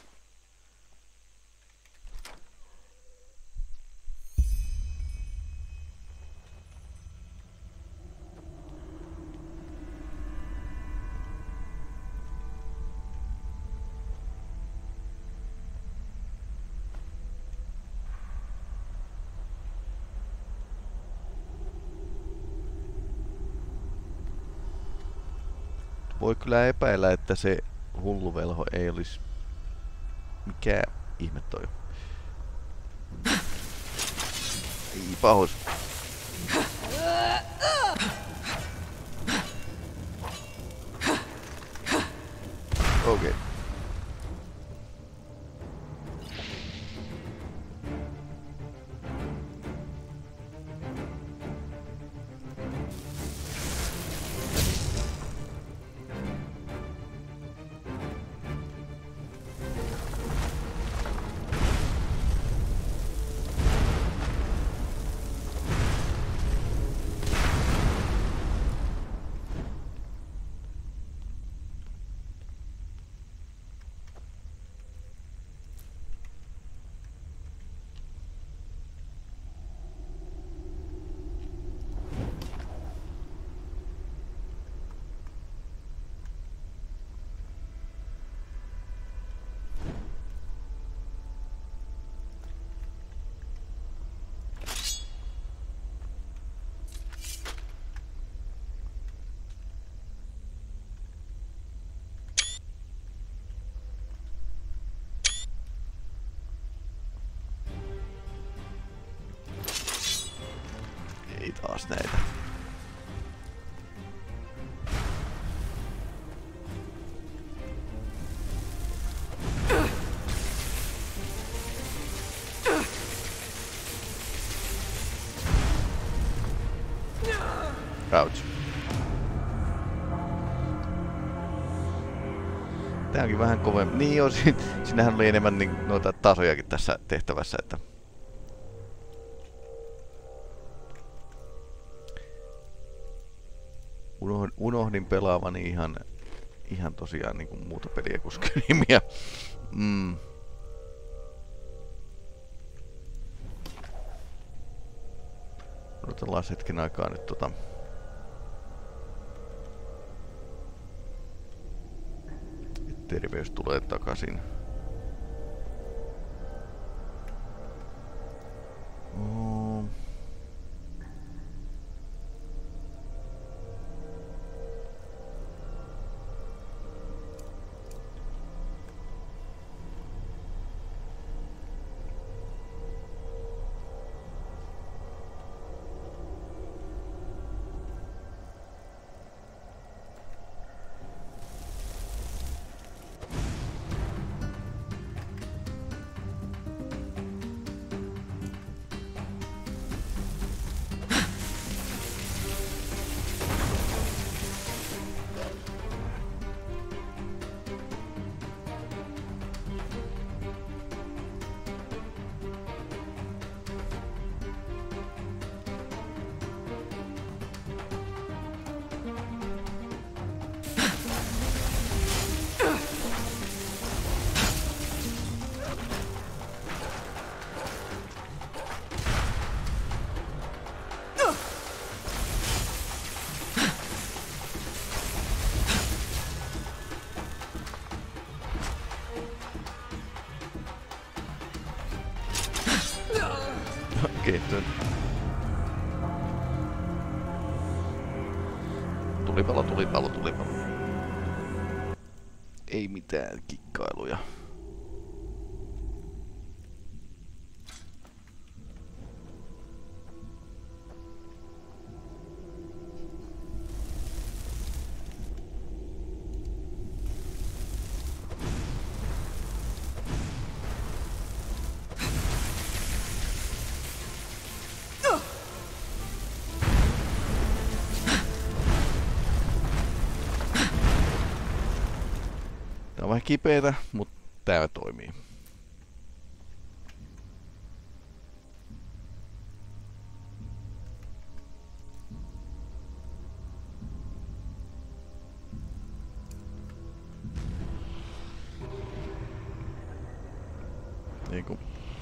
Voi kyllä epäillä, että se hulluvelho ei olisi... Mikä ihme toi? Ei pahus. Okei. Ei taas näitä. Ouch. Tää onkin vähän kovempi. Niin joo, sinähän oli enemmän niin noita tasojakin tässä tehtävässä, että... Unohdin pelaavani ihan tosiaan niinku muuta peliä kuin Skyrimia. Odotellaan hetken aikaa nyt terveys tulee takaisin. Okei, tulipalo. Ei mitään kikkailuja. Tää on vähän kipeätä, mutta tää toimii. Eiku.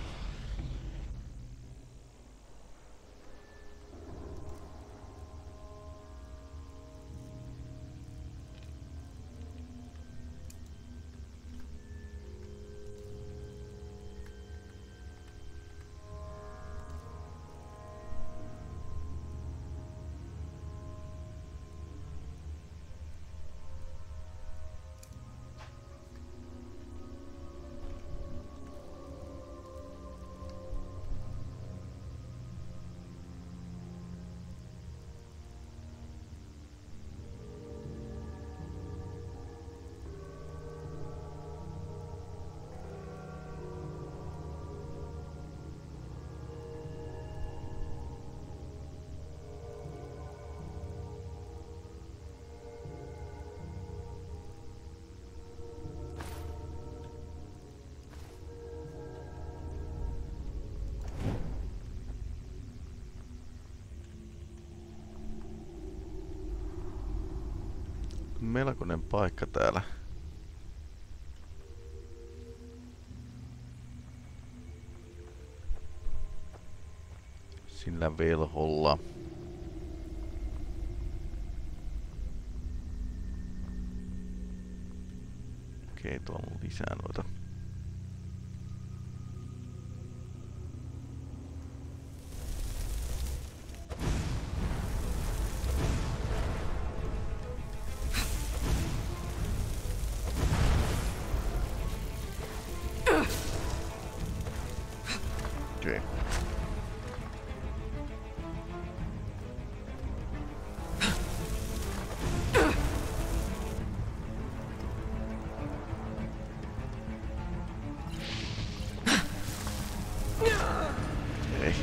Melkoinen paikka täällä. Sillä velholla. Okei, tuolla on lisää noita. Okei. Ei.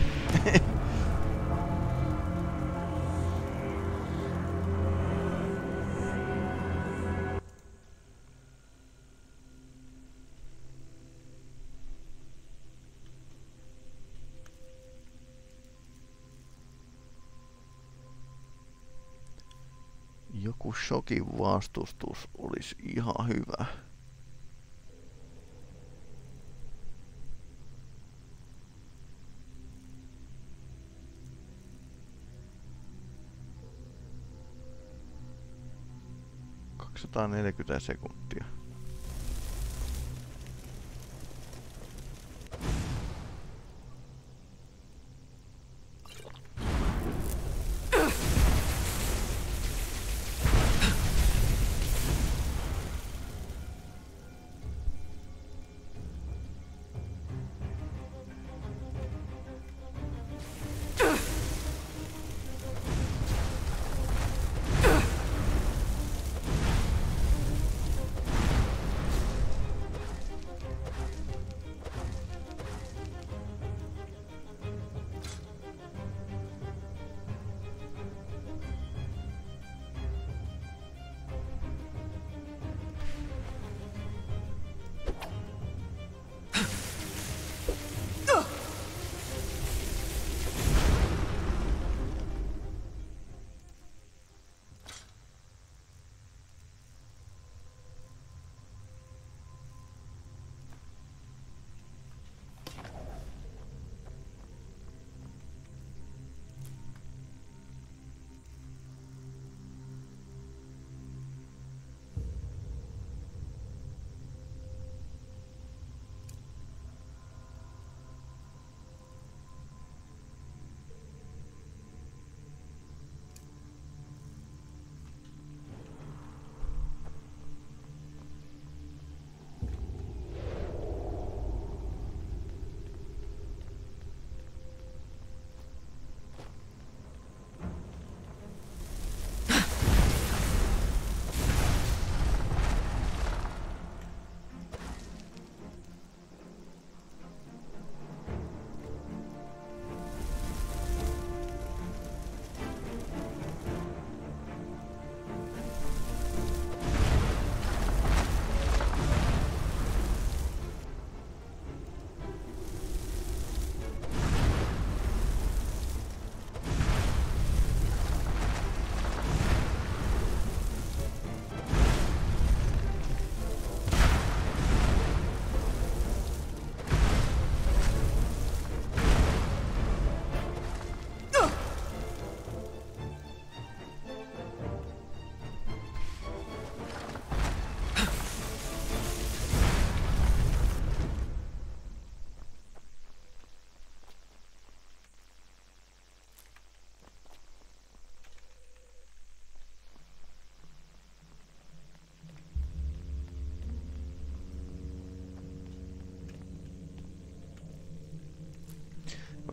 Joku shokin vastustus olisi ihan hyvä. ...240 sekuntia.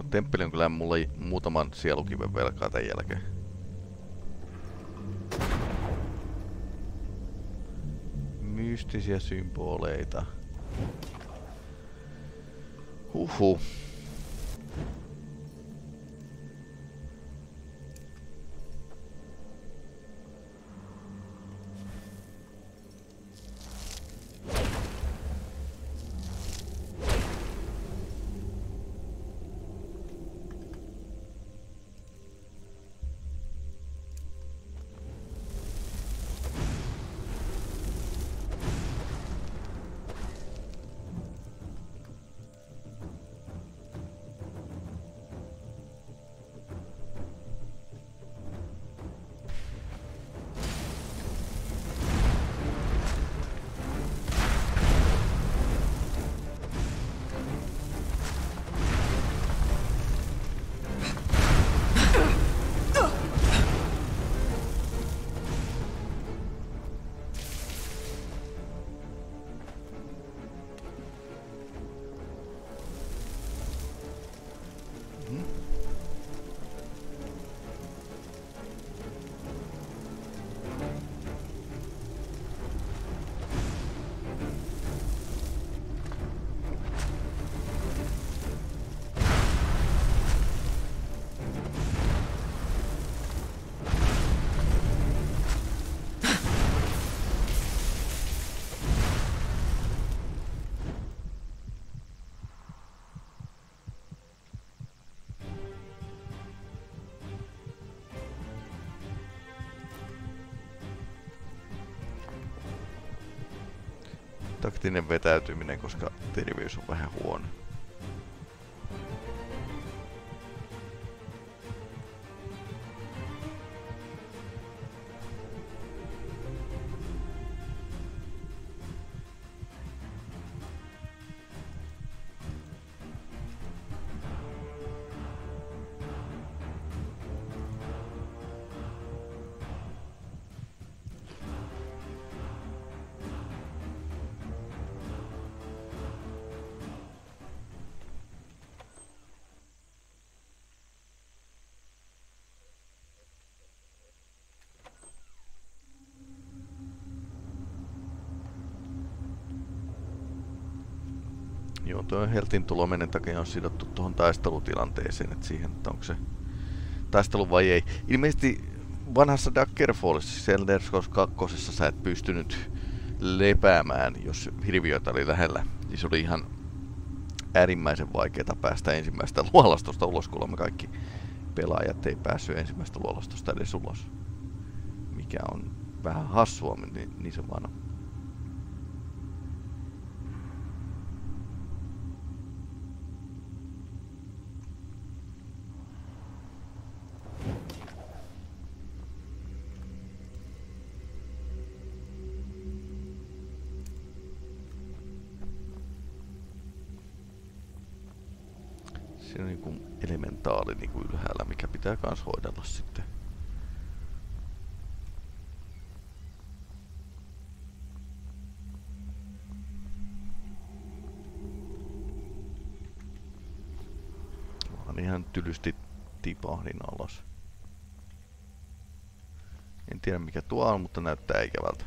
temppeli on kyllä mulle muutaman sielukiven velkaa tän jälkeen. Mystisiä symboleita. Huhhuh. Taktinen vetäytyminen, koska terveys on vähän huono. Joo, tuo Heltin tulominen takia on sidottu tuohon taistelutilanteeseen, että siihen, että onko se taistelu vai ei. Ilmeisesti vanhassa Daggerfallissa, Elder Scrolls 2 sä et pystynyt lepäämään, jos hirviöitä oli lähellä. Niin se oli ihan äärimmäisen vaikeaa päästä ensimmäistä luolastosta ulos, kun me kaikki pelaajat ei päässyt ensimmäistä luolastosta edes ulos. Mikä on vähän hassua, niin se vaan on. Siinä on niinku elementaali niinku ylhäällä, mikä pitää kans hoidella sitten. Vaan ihan tylysti tipahdin alas. En tiedä mikä tuo on, mutta näyttää ikävältä.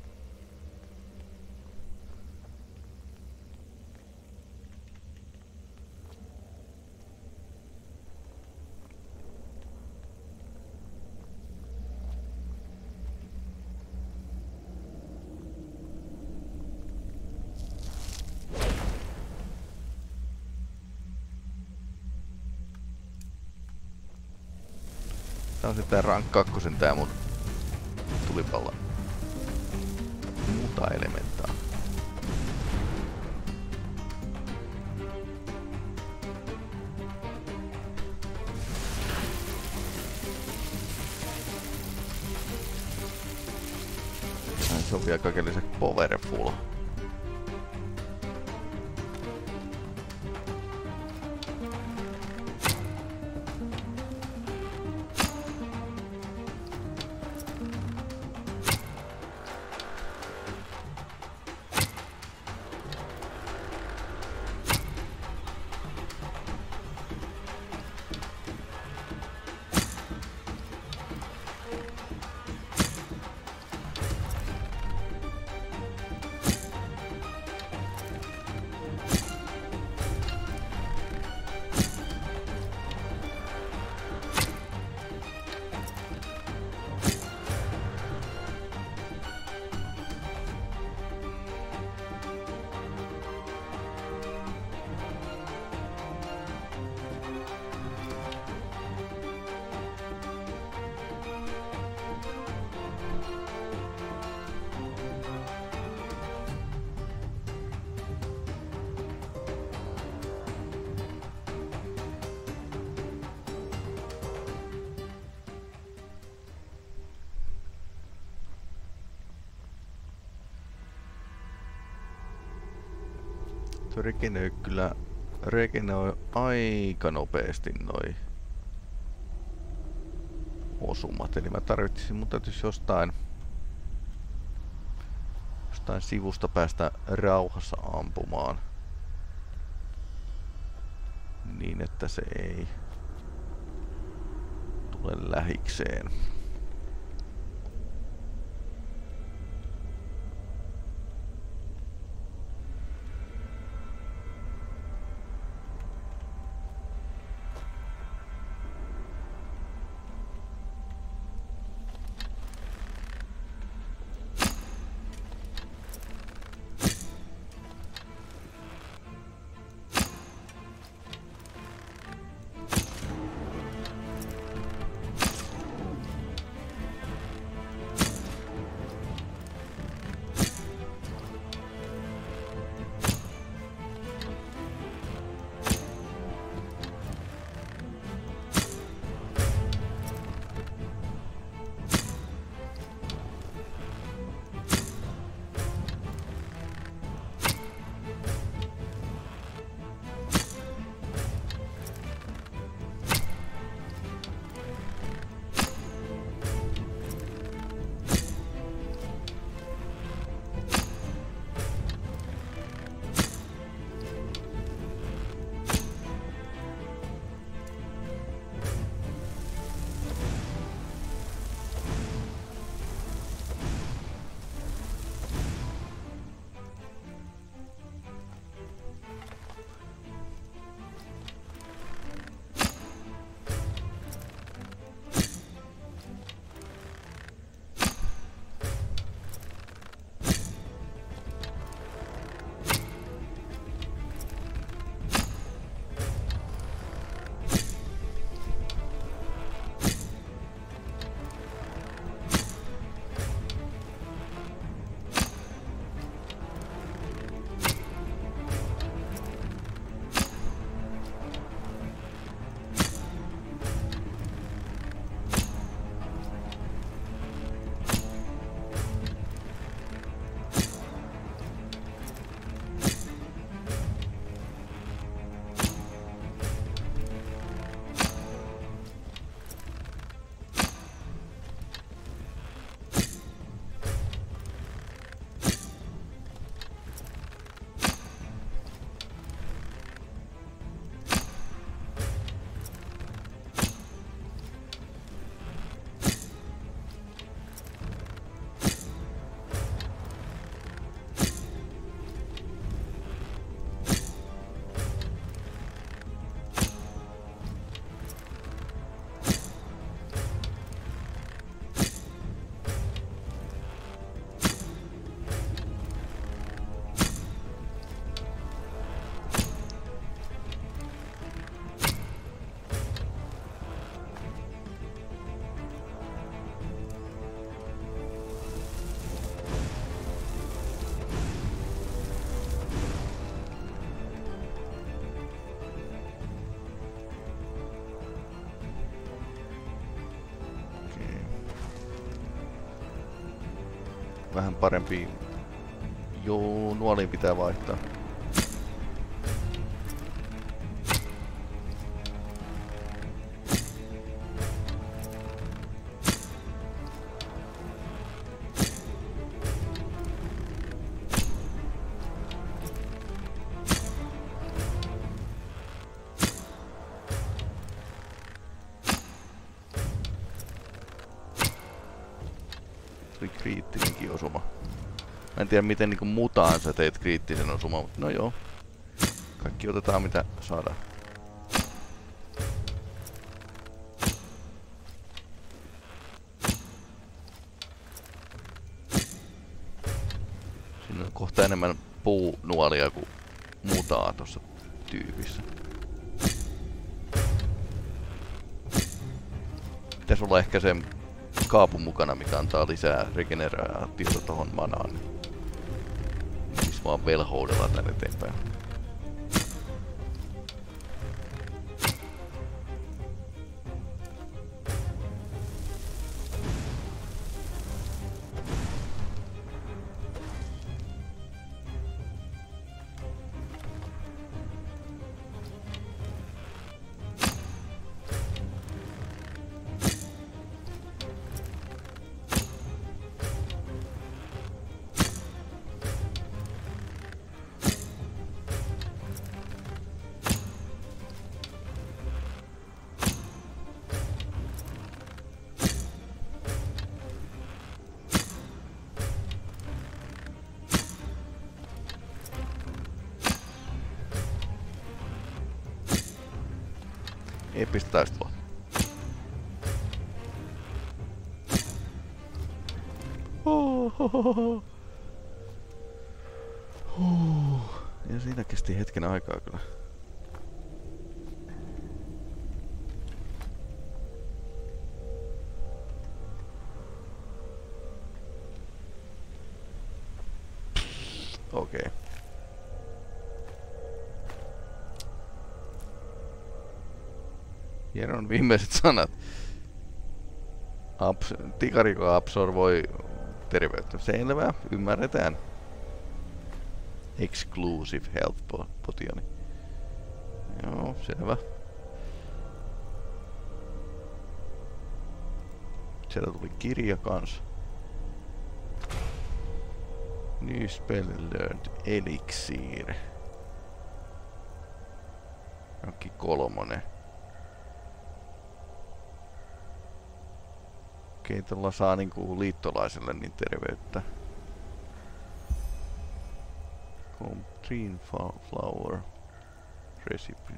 Tää on sitten rank 2 tää mun tulipalla. Muuta elementtaa. Se on vielä kaiken lisäksi powerful. Se regeneroi aika nopeasti noi osumat. Eli mä tarvitsisin, mun täytyisi jostain sivusta päästä rauhassa ampumaan. Niin että se ei tule lähikseen. Vähän parempi. Joo, nuoliin pitää vaihtaa. Kriittinenkin osuma. Mä en tiedä miten niinku mutaan sä teit kriittisen osuman, mutta no joo. Kaikki otetaan mitä saadaan. Siinä on kohta enemmän puunuolia kuin mutaa tossa tyypissä. Pitäis olla ehkä se kaapu mukana, mikä antaa lisää regeneraatiota tohon manaan. Siis vaan velhoudella tän eteenpäin. Eeppistä taistelua. Ja siinä kesti hetken aikaa kyllä. Okei. Okay. Hieron viimeiset sanat. Tikariko absorboi terveyttä. Selvä, ymmärretään. Exclusive health potioni. Joo, selvä. Sieltä tuli kirja kans. New spell learned elixir. Jokin 3. Okei, tuolla saa niinku liittolaiselle niin terveyttä. Tree flower recipe.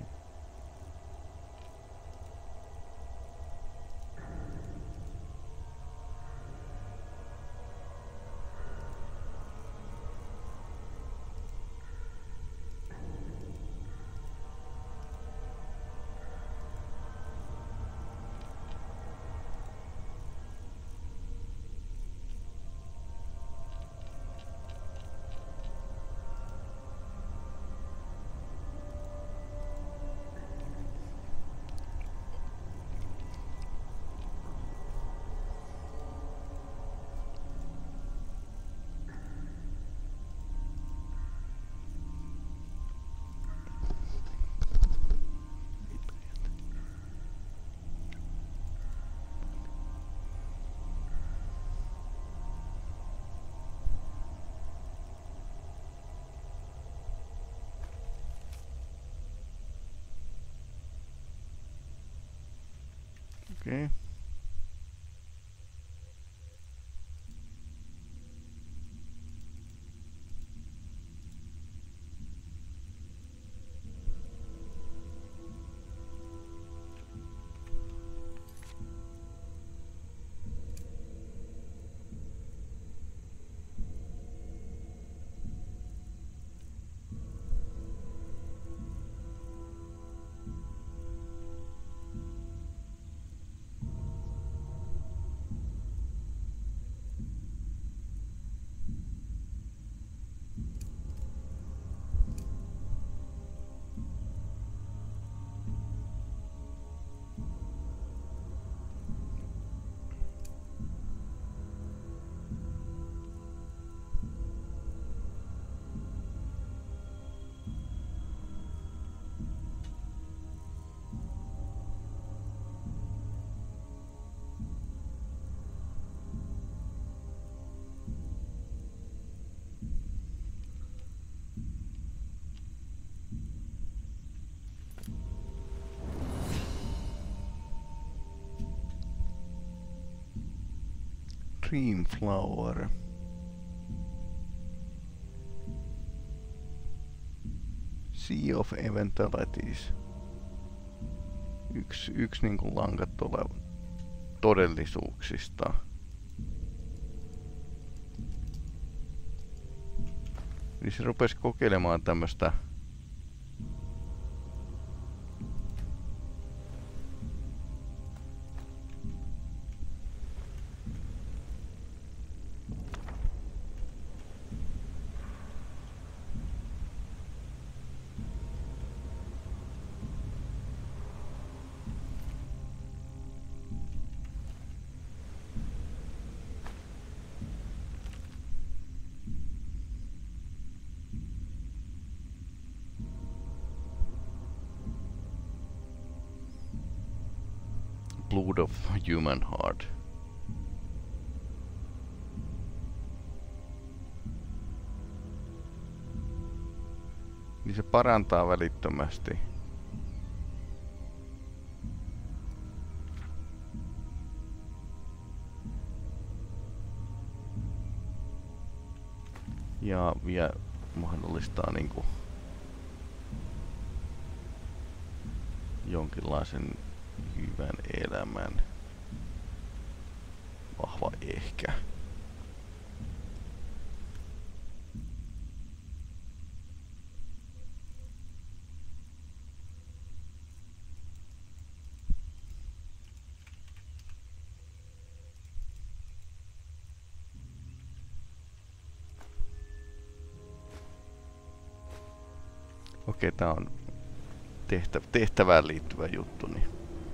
Okay. Dream flower. Sea of Eventualities. Yksi niinku langat todellisuuksista. Niin se rupesi kokeilemaan tämmöstä Blood of Human Heart. Niin se parantaa välittömästi. Ja vielä mahdollistaa niinku jonkinlaisen hyvän elämän. Vahva ehkä. Okei, tää on tehtävään liittyvä juttu. Niin.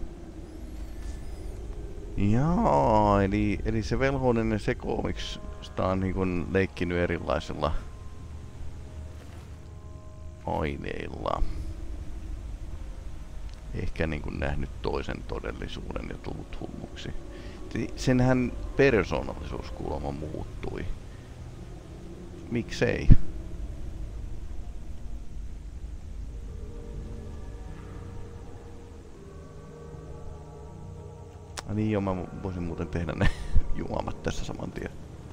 Jaa, eli se velhoinen ja se koomiksi sitä on niin kuin leikkinyt erilaisilla aineilla. Ehkä niin kuin nähnyt toisen todellisuuden ja tullut hulluksi. Senhän persoonallisuus kuulemma muuttui. Miksei? Niin joo, mä voisin muuten tehdä ne juomat tässä saman tien.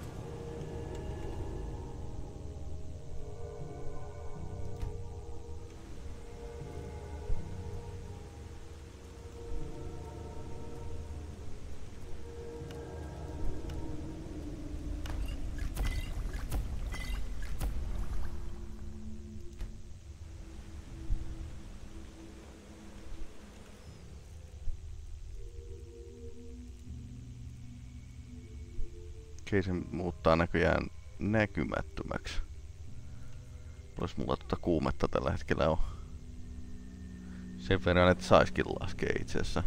Okei, se muuttaa näköjään näkymättömäksi. Plus mulla kuumetta tällä hetkellä on. Sen verran, että saiskin laskea itse asiassa.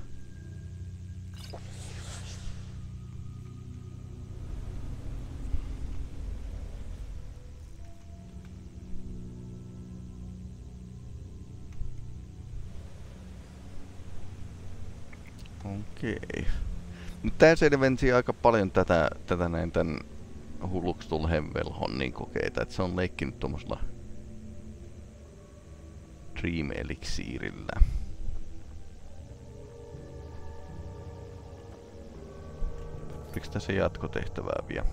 Okei. Nyt tää selvensi aika paljon tätä näin tän hulluksi tulleen velhon niin kokeita, että se on leikkinyt tommosella Dream Elixirillä. Oliko tässä jatkotehtävää vielä?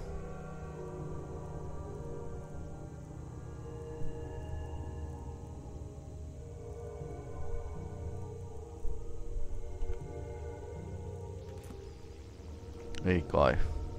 Ei kai.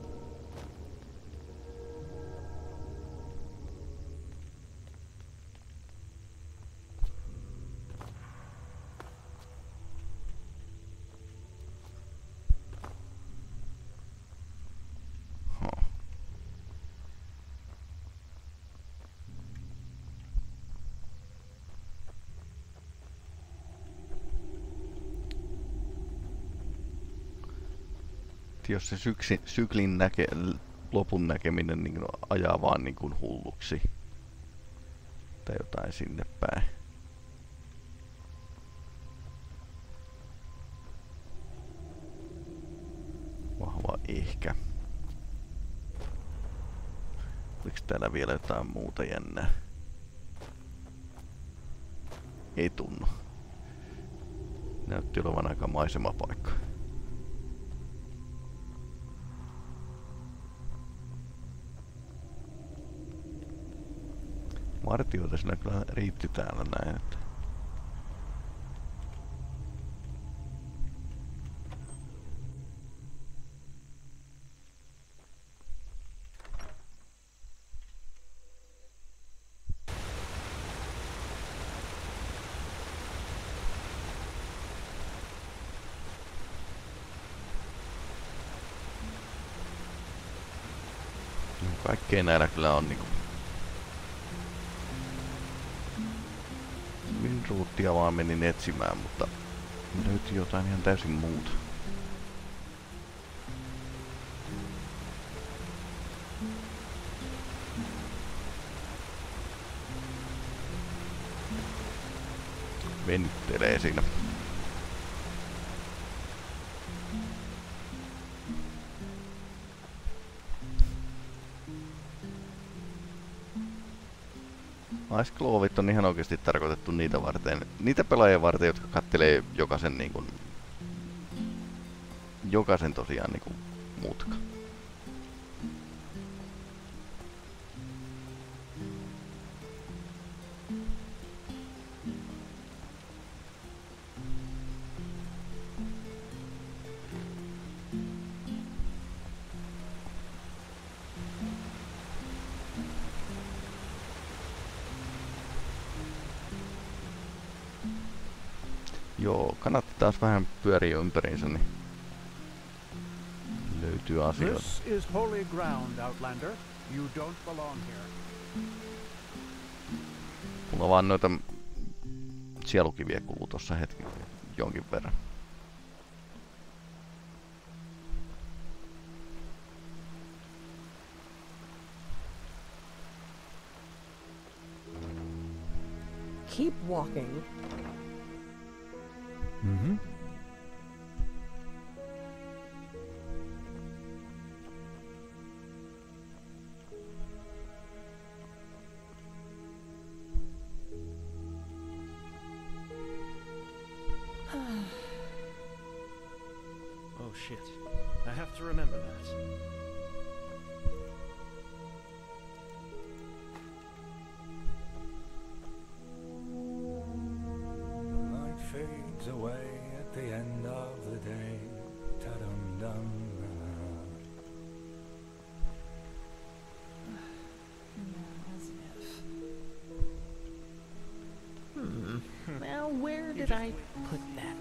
Jos se syklin lopun näkeminen niin ajaa vaan niin kuin hulluksi. Tai jotain sinne päin. Vahva ehkä. Oliko täällä vielä jotain muuta jännää? Ei tunnu. Näytti olevan aika maisemapaikka. Vartijoita sillä kyllä riitti täällä näin, että... Kaikkea näillä kyllä on niinku... Ruuttia vaan menin etsimään, mutta löytyi jotain ihan täysin muuta. Venyttelee siinä. Ice Clovit on ihan oikeasti tarkoitettu niitä varten, niitä pelaajia varten, jotka kattelee jokaisen niinku, jokaisen tosiaan niinku mutka. Joo, kannatti taas vähän pyöriä ympäriinsä, niin löytyy asioita. This is holy ground, Outlander. You don't belong here. Mulla vaan noita sielukiviä kuluu tossa hetki jonkin verran. Keep walking. Mm-hmm. Oh shit. I have to remember that. The light fades away at the end of the day. Ta-dum-dum. Well, where did I put that?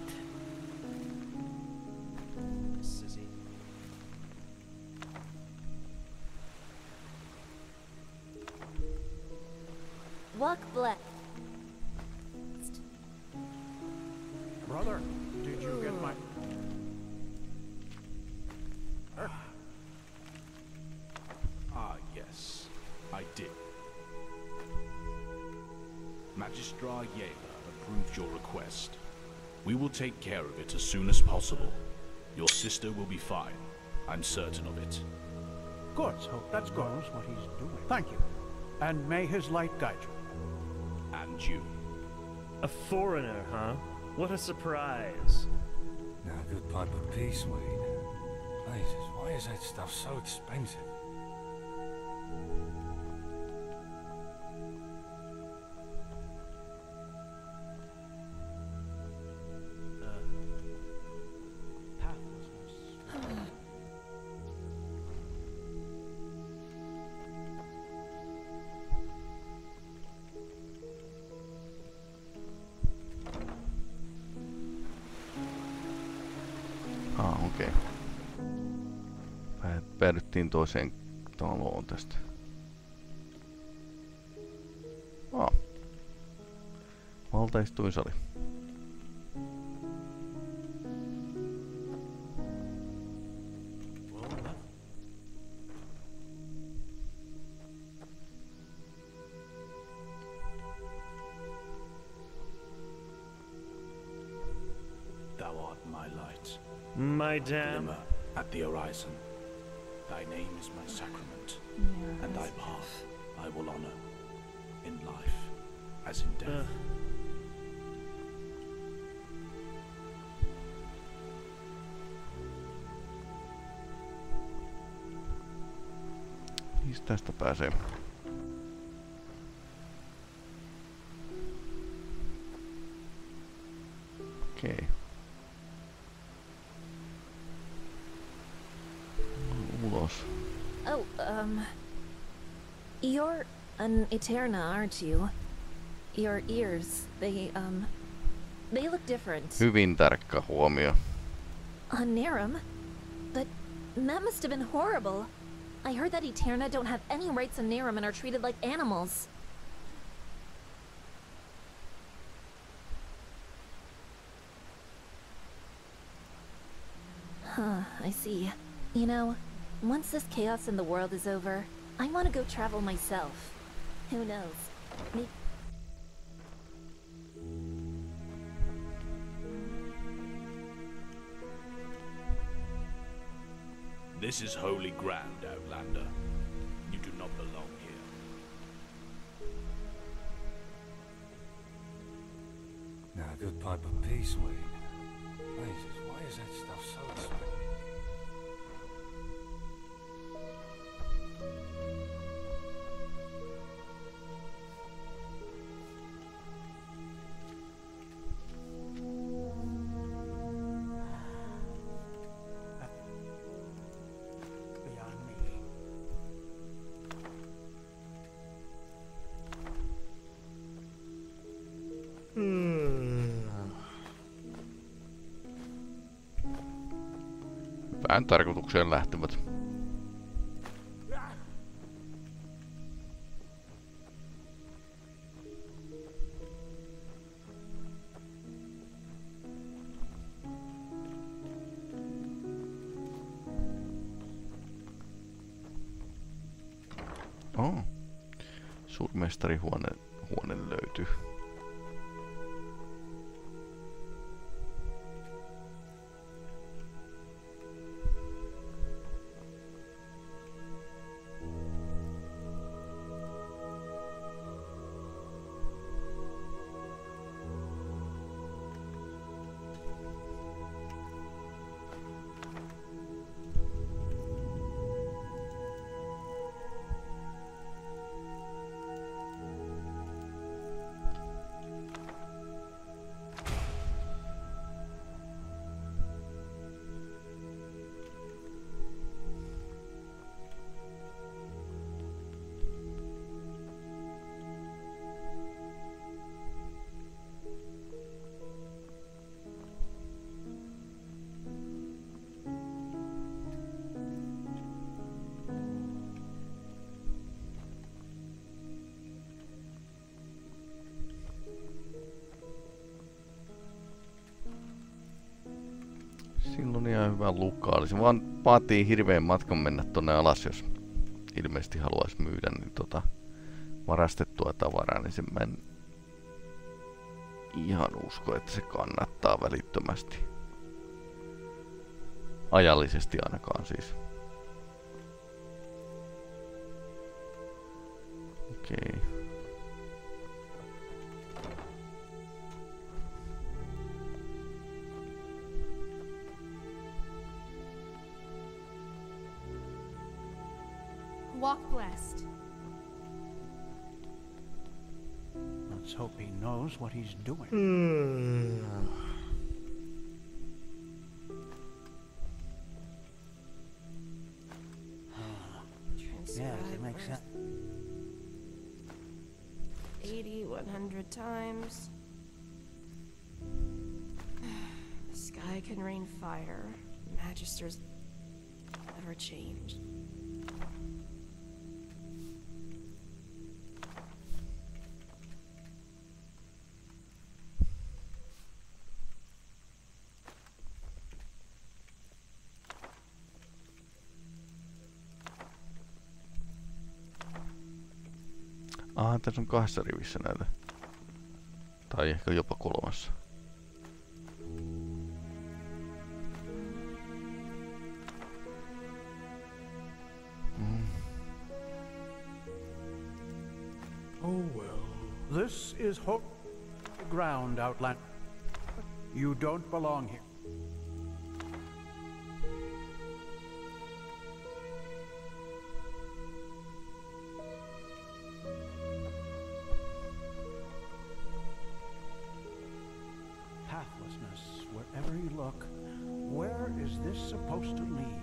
Sissy. Walk black. Brother, did you get my... Ah, yes, I did. Magistra Yeager approved your request. We will take care of it as soon as possible. Your sister will be fine. I'm certain of it. Good, so that's good. Knows what he's doing. Thank you. And may his light guide you. And you. A foreigner, huh? What a surprise. Now, a good pipe of peace, Wade. Jesus, why is that stuff so expensive? Okei. Päädyttiin toiseen taloon tästä. Valtaistuinsali. Thou art my light. My damn. Glimmer at the horizon. Thy name is my sacrament, and thy path I will honor, in life as in death. Mistä tästä pääsee? Okei. Ulos. Oh, you're an Eterna, aren't you? Your ears, they look different. Hyvin tarkka huomio. On Narum? But that must have been horrible. I heard that Eterna don't have any rights on Narum and are treated like animals. Huh, I see. You know, once this chaos in the world is over, I want to go travel myself. Who knows? Maybe This is holy ground, Outlander. You do not belong here. Now, a good pipe of peace, Wade. Jesus, why is that stuff so expensive? Vähän tarkoitukseen lähtevät. Suurmestarihuone löytyy. Silloin ihan hyvä lukka olisi. Vaan vaatii hirveän matkan mennä tonne alas, jos ilmeisesti haluaisi myydä niin varastettua tavaraa, niin sen mä en ihan usko, että se kannattaa välittömästi. Ajallisesti ainakaan siis. Okei. Walk blessed. Let's hope he knows what he's doing. Yes, it makes sense. 80, 100 times. The sky can rain fire. Magisters never change. Tässä on 2 rivissä näitä. Tai ehkä jopa 3. Oh well. This is holy ground, Outland. You don't belong here. Pathlessness, wherever you look. Where is this supposed to lead?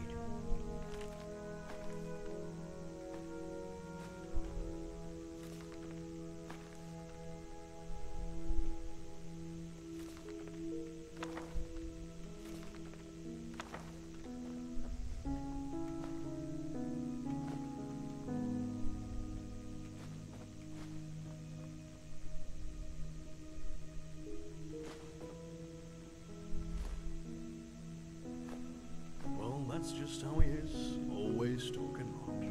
That's just how he is, always talking rot.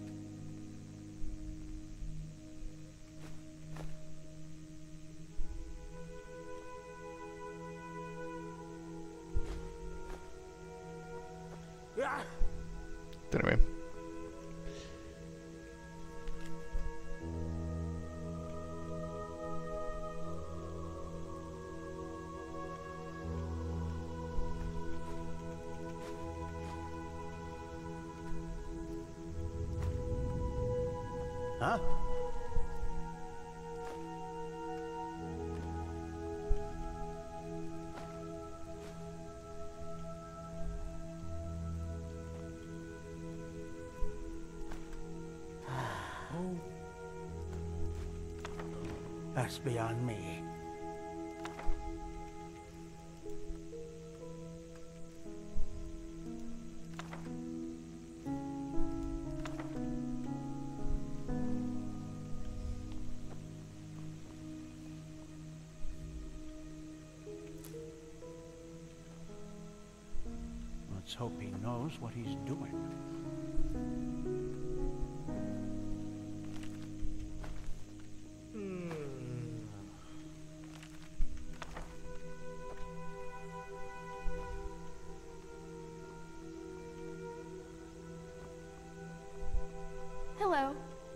Terve. Huh? That's beyond me. Let's hope he knows what he's doing. Hello.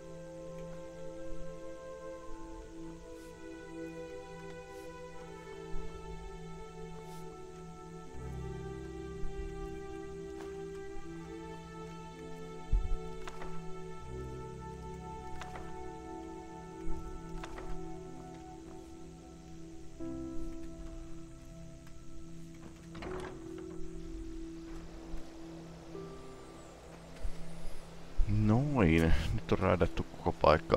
Noin, nyt on raidattu koko paikka.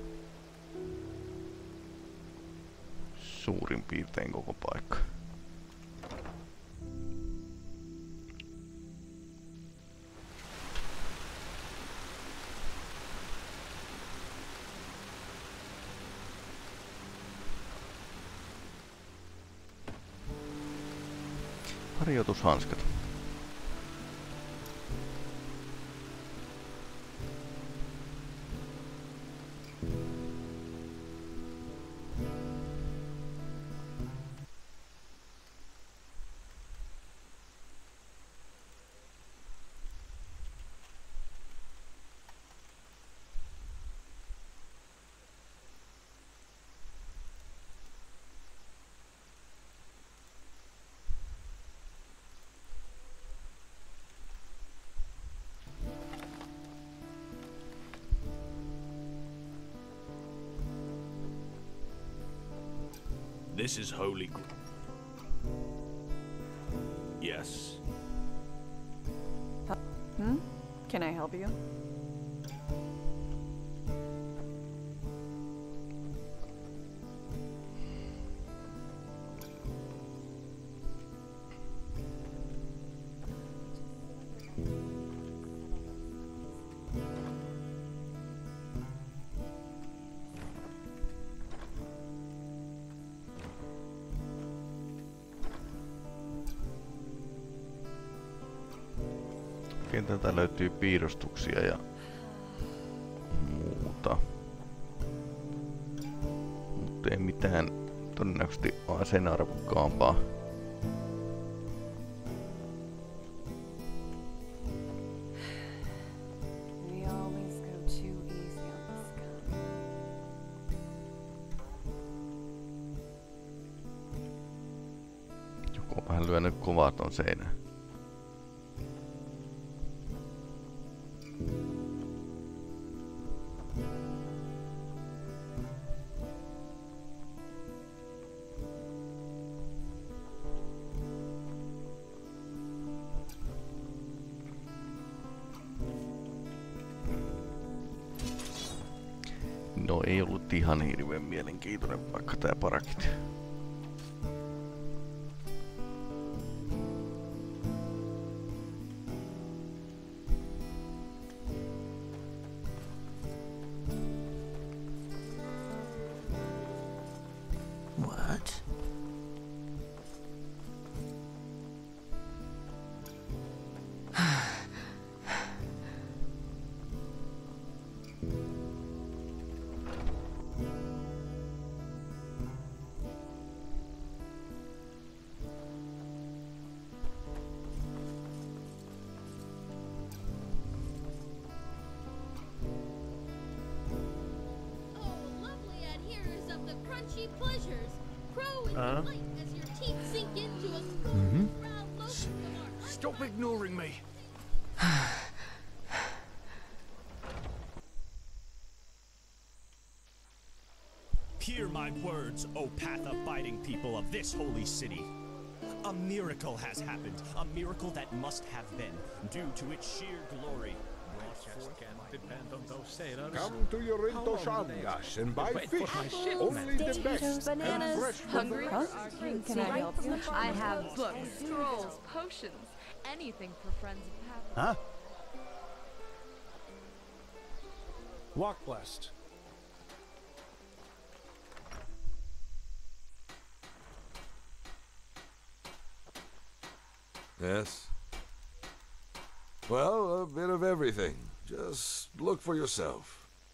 Suurin piirtein koko paikka. Harjoitushanskat. This is holy. Yes. Can I help you? Täältä löytyy piirustuksia ja muuta. Mutta ei mitään todennäköisesti sen arvokkaampaa. Joku on vähän lyönyt kovaa ton seinään. No ei ollut ihan hirveän mielenkiintoinen paikka tää parakit. What? Pleasures. Crow with delight as your teeth sink into a spoon round loaf of our Stop ignoring me. Hear my words, O path-abiding people of this holy city. A miracle has happened, a miracle that must have been, due to its sheer glory. Come to Yorinto Shangas and buy fish. Only the best bananas. and fresh. Hungry? Can I help you? I have books, scrolls, potions, anything for friends of Path. Huh? Walk blessed. Yes? Well, a bit of everything. Just look for yourself.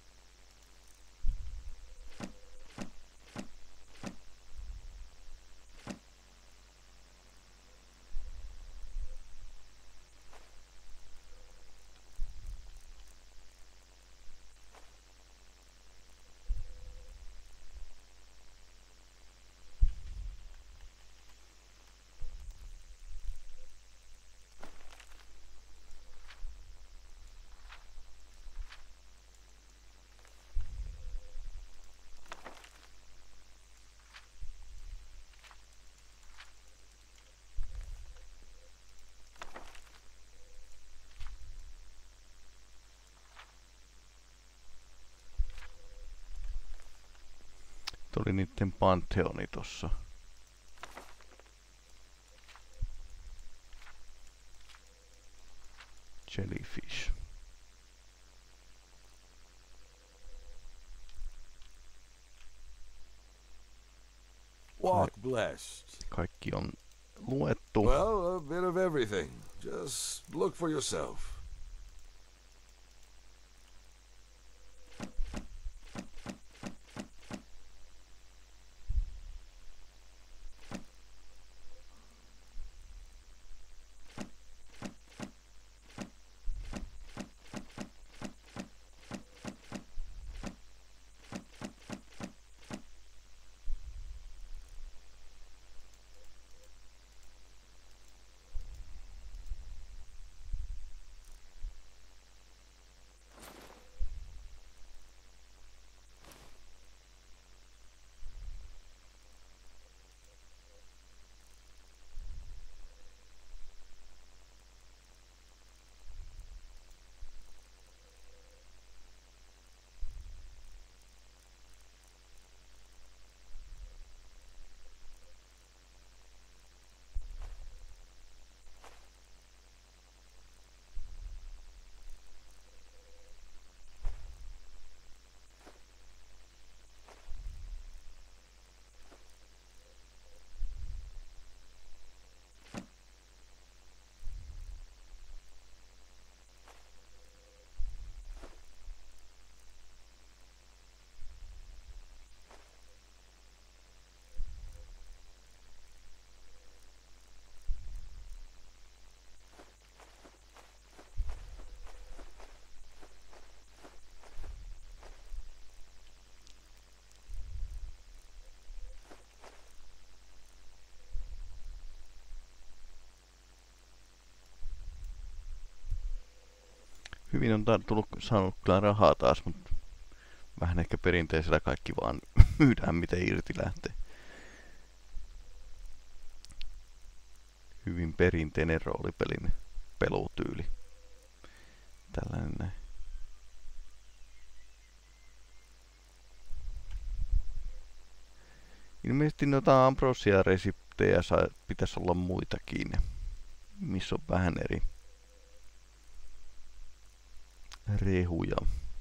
Tuli niitten Pantheoni tossa. Jellyfish. Walk blessed. Kaikki on luettu. Well, a bit of everything. Just look for yourself. Hyvin on saanut kyllä rahaa taas, mutta vähän ehkä perinteisellä kaikki vaan myydään miten irti lähtee. Hyvin perinteinen roolipelin pelutyyli. Tällainen näin. Ilmeisesti noita Ambrosia-resiptejä pitäisi olla muitakin, missä on vähän eri rehuja.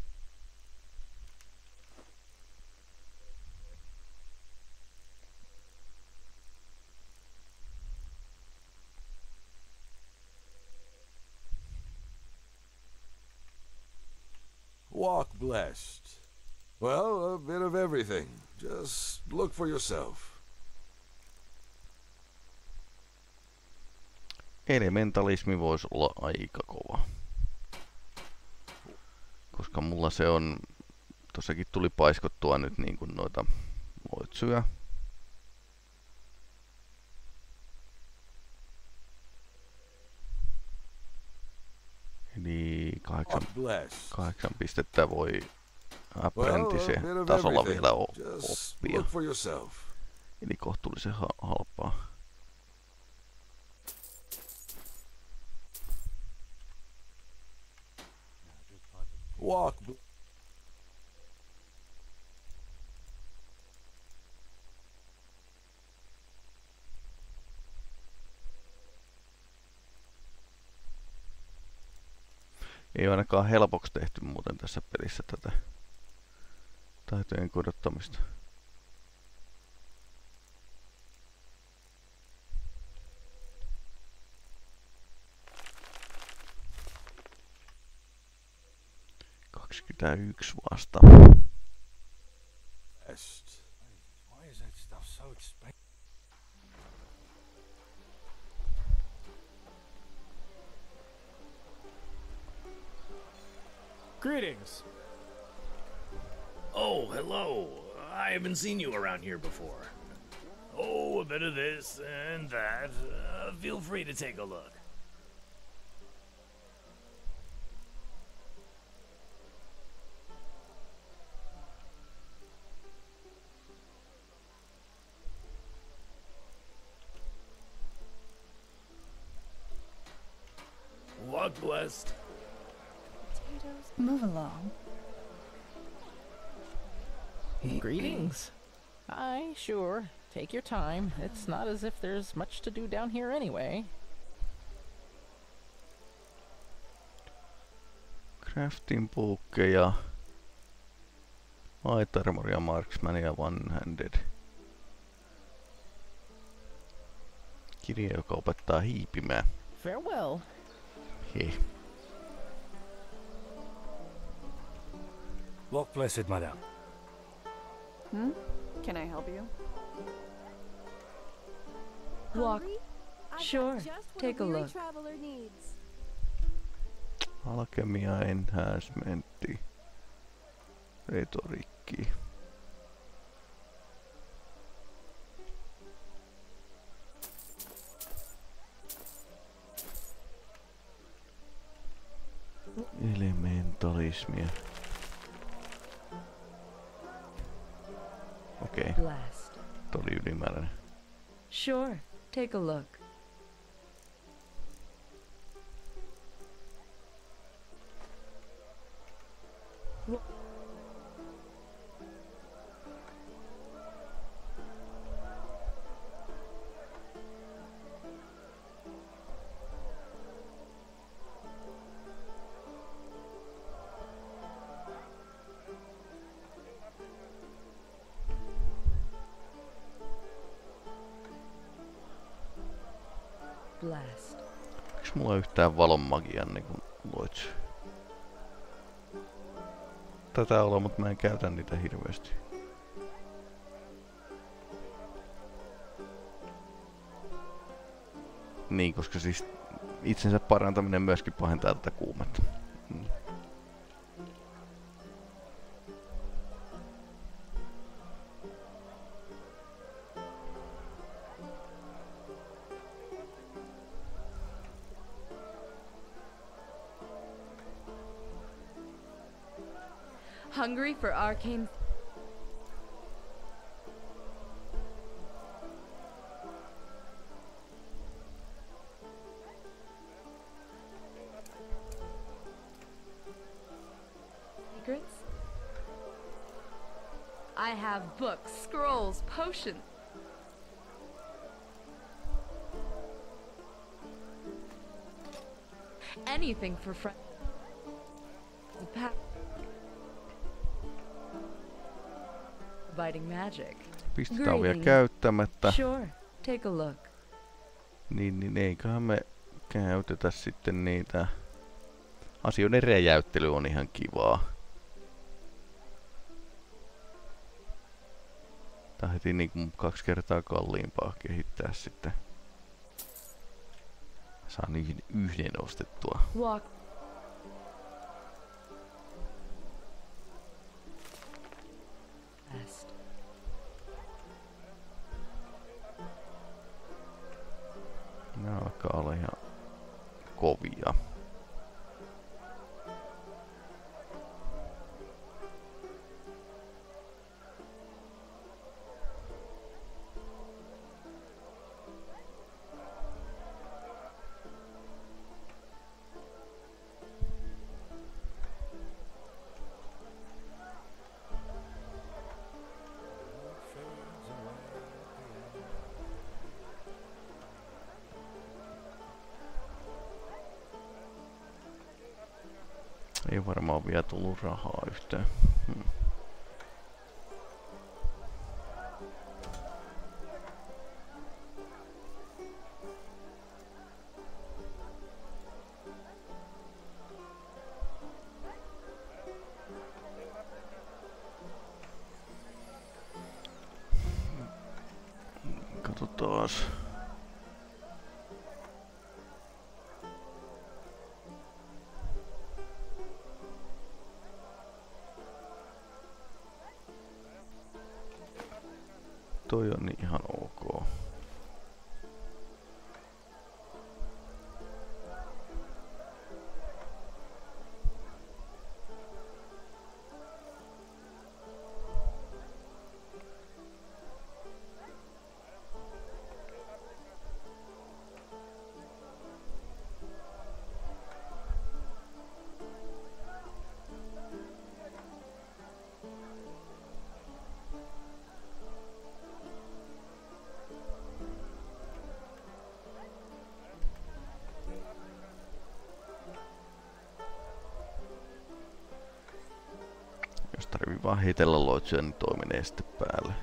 Walk blessed. Well, a bit of everything. Just look for yourself. Elementalismi voisi olla aika kova. Koska mulla se on, tossakin tuli paiskottua nyt niin kuin noita loitsuja. Eli 8 pistettä voi apprentice tasolla vielä oppia. Eli kohtuullisen halpaa. Walk. Ei ole ainakaan helpoksi tehty muuten tässä pelissä tätä taitojen korottamista. 21 vasta. Why is that stuff so expensive? Greetings. Oh, hello. I haven't seen you around here before. Oh, a bit of this and that. Feel free to take a look. Walk blessed. Move along. Greetings. Aye, sure. Take your time. It's not as if there's much to do down here anyway. Crafting bookkeja. Light armoria, marksmania, one-handed. Kirja, joka opettaa hiipimään. Farewell. Hei. Walk blessed, madame. Can I help you? Walk. Sure. Take a look. Traveler needs. Alkemia, enhancementti, retoriikki. Elementalismia. Okei. Blast. Tuo oli ylimääräinen. Sure. Take a look. Blast. Eiks mulla yhtään valonmagian niinku loitsu? Tätä olla, mutta mä en käytä niitä hirveästi. Niin, koska siis itsensä parantaminen myöskin pahentaa tätä kuumetta. Hungry for arcane... secrets? I have books, scrolls, potions. Anything for friends. Biting magic. Pistetään vielä käyttämättä. Sure. Take a look. Niin eiköhän me käytetä sitten niitä. Asioiden räjäyttely on ihan kivaa. Tää on heti niinku 2 kertaa kalliimpaa kehittää sitten. Saan yhden ostettua. Walk. Blast. Nää alkaa olla ihan kovia. Ei varmaan vielä tullut rahaa yhtään. taas. Toi on ihan ok. Jos tarvii vaan heitellä loitsuja, niin toi menee sitten päälle.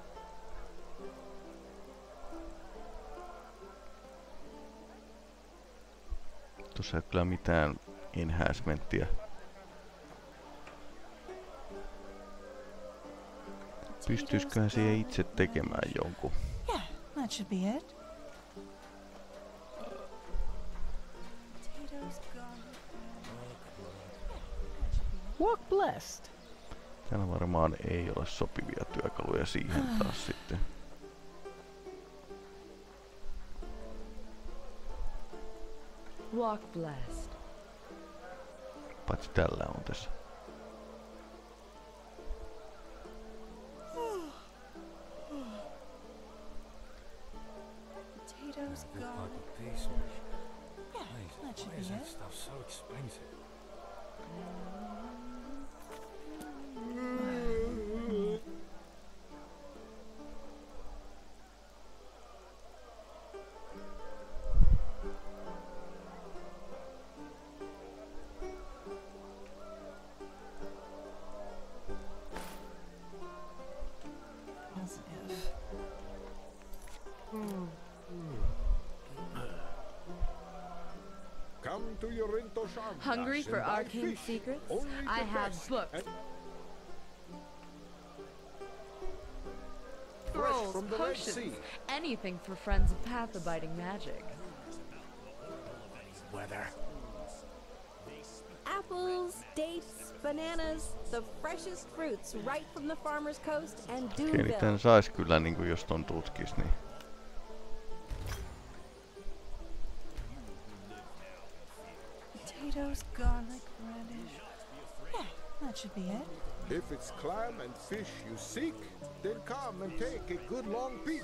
Tuossa ei kyllä mitään enhancementtia. Pystyisiköhän siihen itse tekemään jonkun? Yeah, that should be it. Walk blessed. Täällä varmaan ei ole sopivia työkaluja siihen taas sitten. Walk blessed. Paitsi tällä on tässä. Potatoes gone. Yeah, that should be it. Stuff's so expensive. As if. Come to Yorinto Shantas. Hungry for and buy arcane fish. secrets? Only I the have best books. and Scrolls, from the Red potions, Sea. anything for friends of path-abiding magic. Weather. Apples, dates, bananas, the freshest fruits right from the farmer's coast and Okei, niin Doomville. tän sais kyllä niinku jos ton tutkis, niin. Potatoes, garlic, radish. Yeah, that should be it. If it's clam and fish you seek, then come and take a good long peek.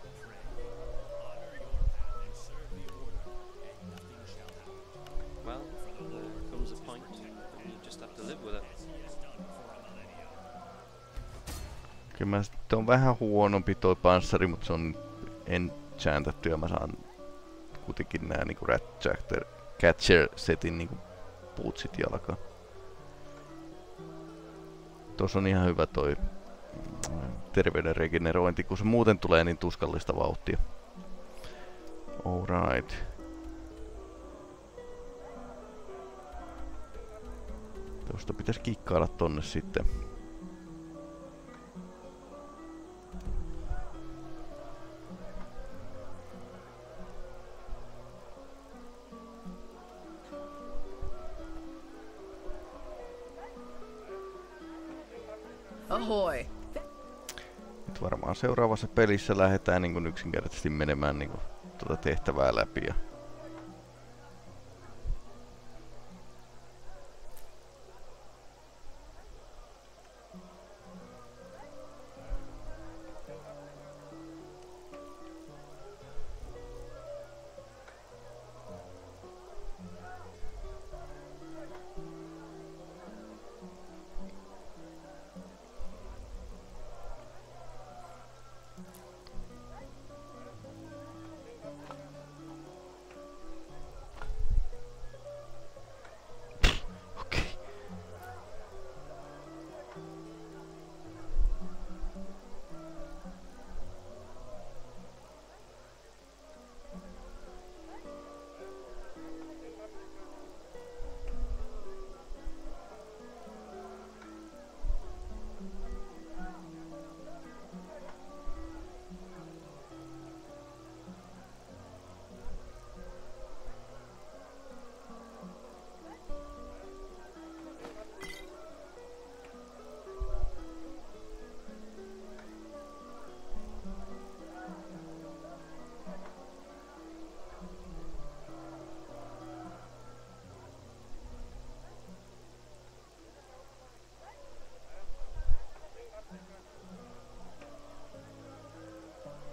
Well, there comes a point when you just have to live with it. Kyllä mä sitten on vähän huonompi toi panssari, mutta se on enchantetty ja mä saan kuitenkin nää niinku Catcher setin niinku bootsit jalkaan. Tuossa on ihan hyvä toi terveyden regenerointi, kun se muuten tulee niin tuskallista vauhtia. Alright. Tuosta pitäisi kikkailla tonne sitten. Ahoy! Nyt varmaan seuraavassa pelissä lähdetään niin kuin yksinkertaisesti menemään niin kuin tuota tehtävää läpi. Ja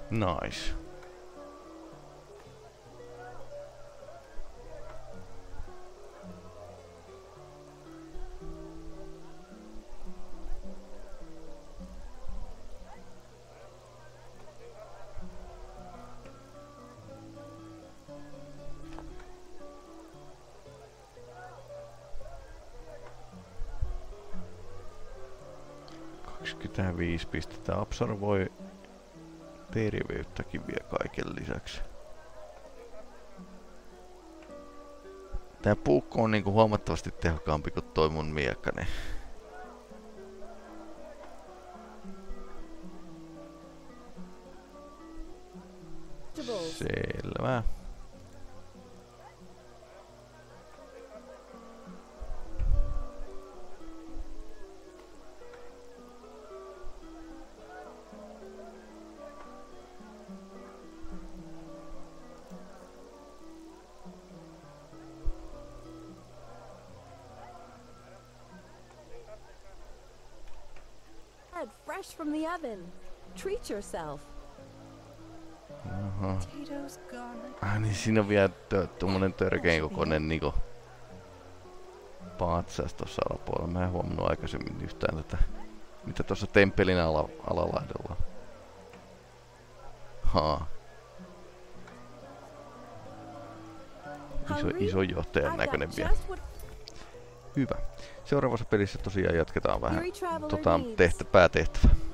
Nice. Tähän 5 pistettä absorboi terveyttäkin vielä kaiken lisäksi. Tää puukko on niinku huomattavasti tehokkaampi kuin toi mun miekka, niin. Selvä. Fresh from the oven. Treat yourself. Aha. Potatoes, garlic. Niin siinä on vielä tommonen törkeän kokoinen niinku patsas tossa alapuolella. Mä en huomannut aikaisemmin yhtään tätä. Mitä tossa temppelin alalaidalla on. Haa. Iso johtajan näköinen vielä. Hyvä. Seuraavassa pelissä tosiaan jatketaan vähän päätehtävää.